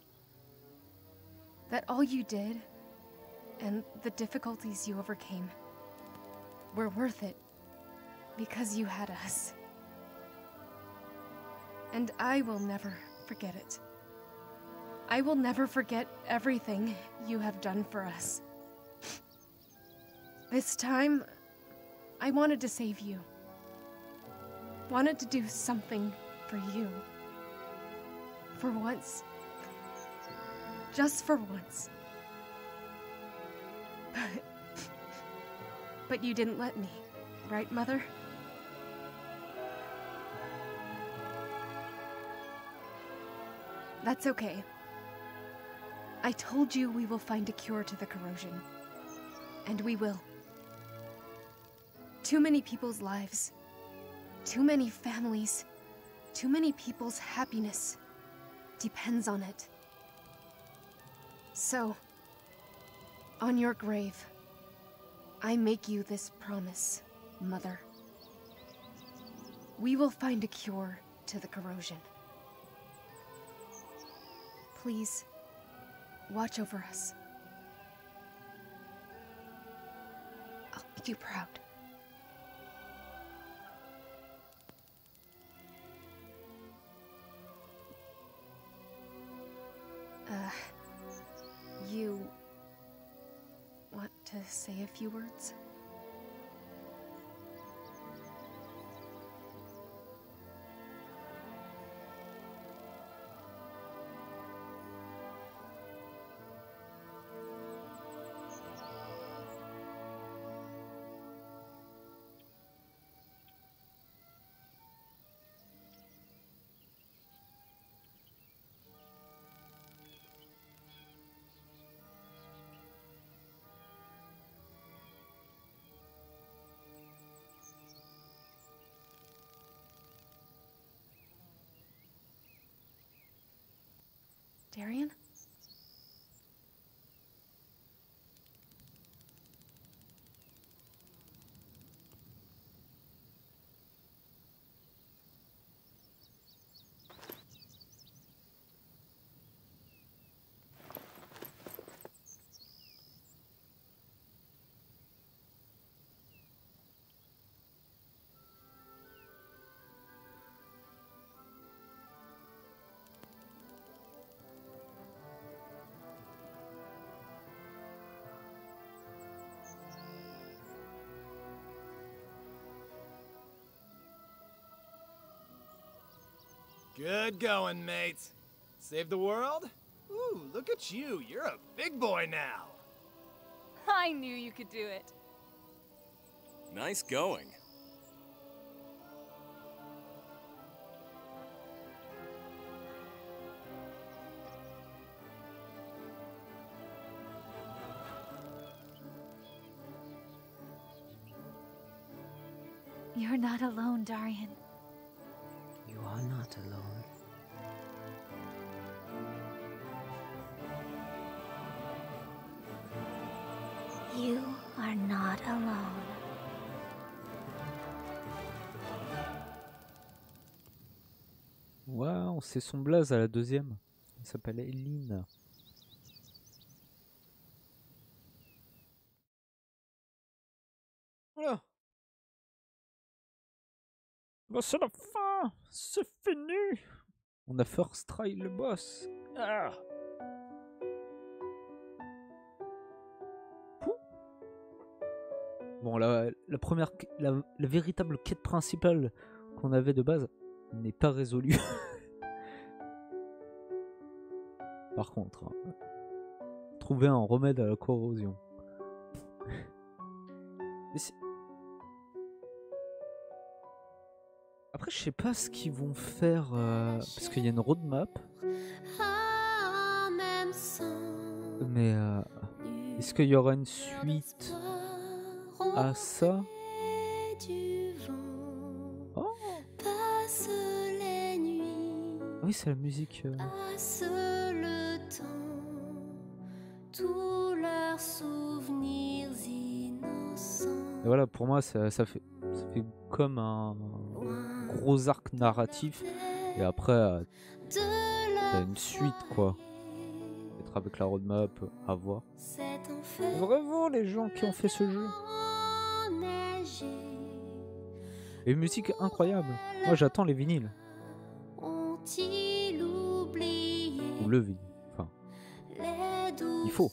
Speaker 5: That all you did and the difficulties you overcame were worth it because you had us. And I will never forget it. I will never forget everything you have done for us. This time, I wanted to save you. Wanted to do something for you. For once. Just for once. But you didn't let me, right, Mother? That's okay. I told you we will find a cure to the corrosion. And we will. Too many people's lives, too many families, too many people's happiness depends on it. So, on your grave, I make you this promise, Mother. We will find a cure to the corrosion. Please, watch over us. I'll make you proud. You want to say a few words? Darian?
Speaker 4: Good going, mate. Save the world? Ooh, look at you. You're a big boy now.
Speaker 12: I knew you could do it.
Speaker 13: Nice going.
Speaker 2: You're not alone, Darian.
Speaker 1: You are not alone.
Speaker 2: You are not alone.
Speaker 1: Waouh, c'est son blaze à la deuxième. Elle s'appelle Eline. Voilà. Bah, c'est la fin. C'est fini. On a first try le boss. Ah. Bon, la première, la véritable quête principale qu'on avait de base n'est pas résolue. Par contre, hein, trouver un remède à la corrosion. Après, je sais pas ce qu'ils vont faire parce qu'il y a une roadmap. Mais est-ce qu'il y aura une suite à ça? Oh. Oui, c'est la musique. Et voilà, pour moi, ça fait comme un gros arc narratif. Et après, t'as une suite, quoi. Peut-être avec la roadmap, à voir. Bravo les gens qui ont fait ce jeu. Et une musique incroyable. Moi, j'attends les vinyles. Ou le vinyle. Enfin, il faut.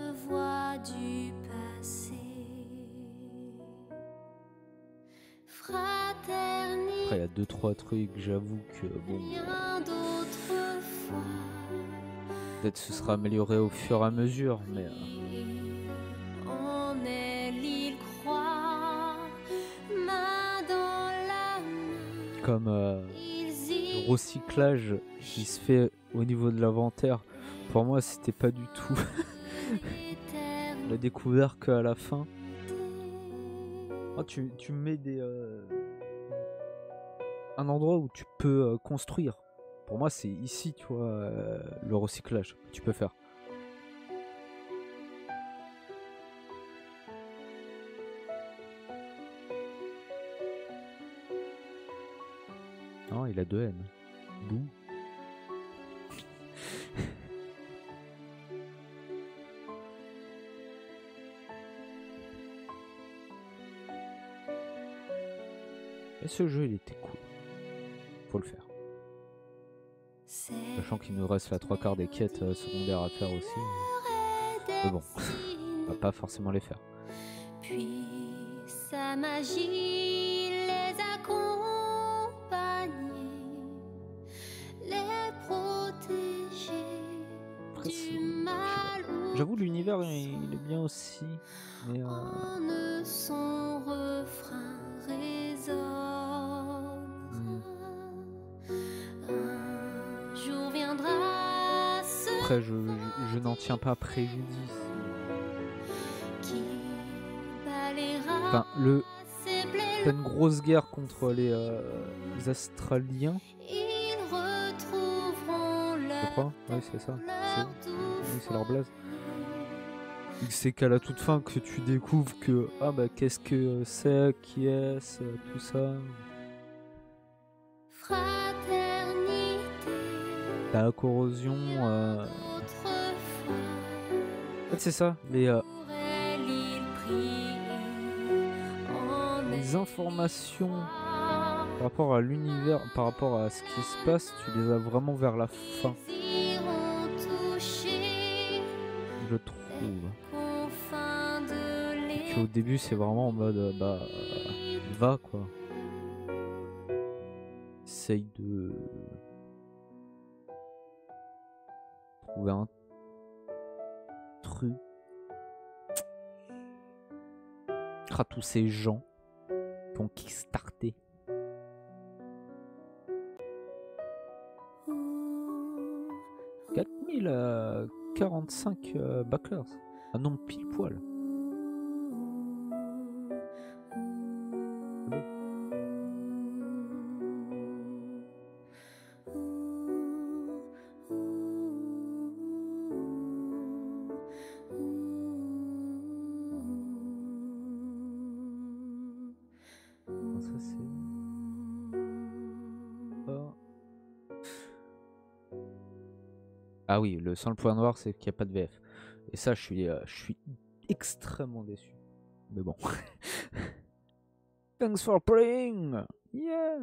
Speaker 1: Après, il y a 2-3 trucs, j'avoue que bon. Peut-être ce sera amélioré au fur et à mesure, mais. Comme le recyclage qui se fait au niveau de l'inventaire, pour moi, c'était pas du tout. On l'a découvert qu'à la fin. Oh, tu mets un endroit où tu peux construire. Pour moi, c'est ici, tu vois, le recyclage que tu peux faire. Non, il a 2 N. Bouh. Et ce jeu, il était cool. Faut le faire. Sachant qu'il nous reste la 3/4 des quêtes secondaires à faire aussi. Mais bon, on va pas forcément les faire.
Speaker 14: Puis sa magie les accompagner, les protéger du mal.
Speaker 1: J'avoue, l'univers il est bien aussi. Mais
Speaker 14: son refrain résonne. Un jour viendra ce
Speaker 1: après, je n'en tiens pas préjudice. Enfin, t'as une grosse guerre contre les Australiens.
Speaker 14: Ils retrouveront
Speaker 1: je crois, oui c'est ça. C'est leur blaze. C'est qu'à la toute fin que tu découvres que ah bah qu'est-ce que c'est, qui est-ce, tout ça.
Speaker 14: Fraternité.
Speaker 1: T'as la corrosion. En fait c'est ça, les informations par rapport à l'univers, par rapport à ce qui se passe, tu les as vraiment vers la fin. Je trouve. Et puis au début c'est vraiment en mode bah va quoi. Essaye de trouver un truc. À tous ces gens qui ont kickstarté. « 4045 backers. Un nombre pile poil. Ah oui, le seul point noir, c'est qu'il n'y a pas de VF. Et ça, je suis extrêmement déçu. Mais bon. Thanks for playing! Yeah!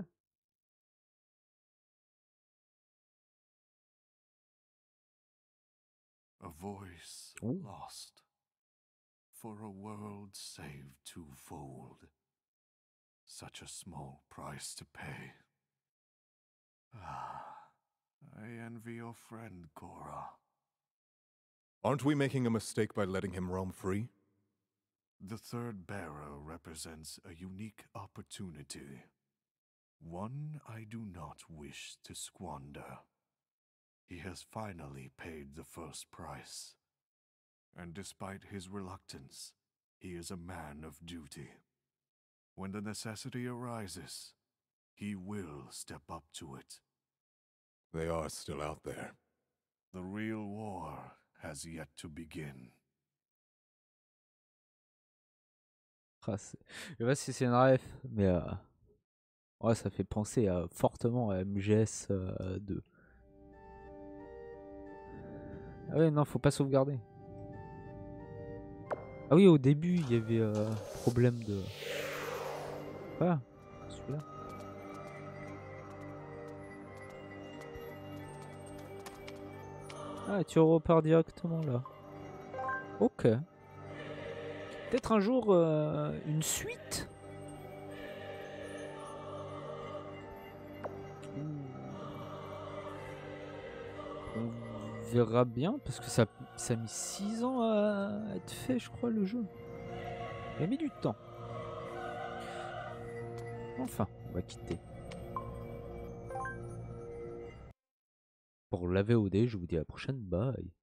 Speaker 6: A voice lost for a world saved twofold. Such a small price to pay. Ah. I envy your friend, Cora.
Speaker 11: Aren't we making a mistake by letting him roam free?
Speaker 6: The third bearer represents a unique opportunity. One I do not wish to squander. He has finally paid the first price. And despite his reluctance, he is a man of duty. When the necessity arises, he will step up to it.
Speaker 11: They are still out there.
Speaker 6: The real war has yet to begin.
Speaker 1: Ah, je sais pas si c'est une ref, mais ouais, ça fait penser fortement à MGS 2. Ah ouais, non, faut pas sauvegarder. Ah oui, au début, il y avait problème de... Ah, celui-là. Ah, tu repars directement là. Ok. Peut-être un jour une suite. On verra bien parce que ça a mis 6 ans à être fait, je crois, le jeu. Il a mis du temps. Enfin, on va quitter. Pour la VOD, je vous dis à la prochaine, bye.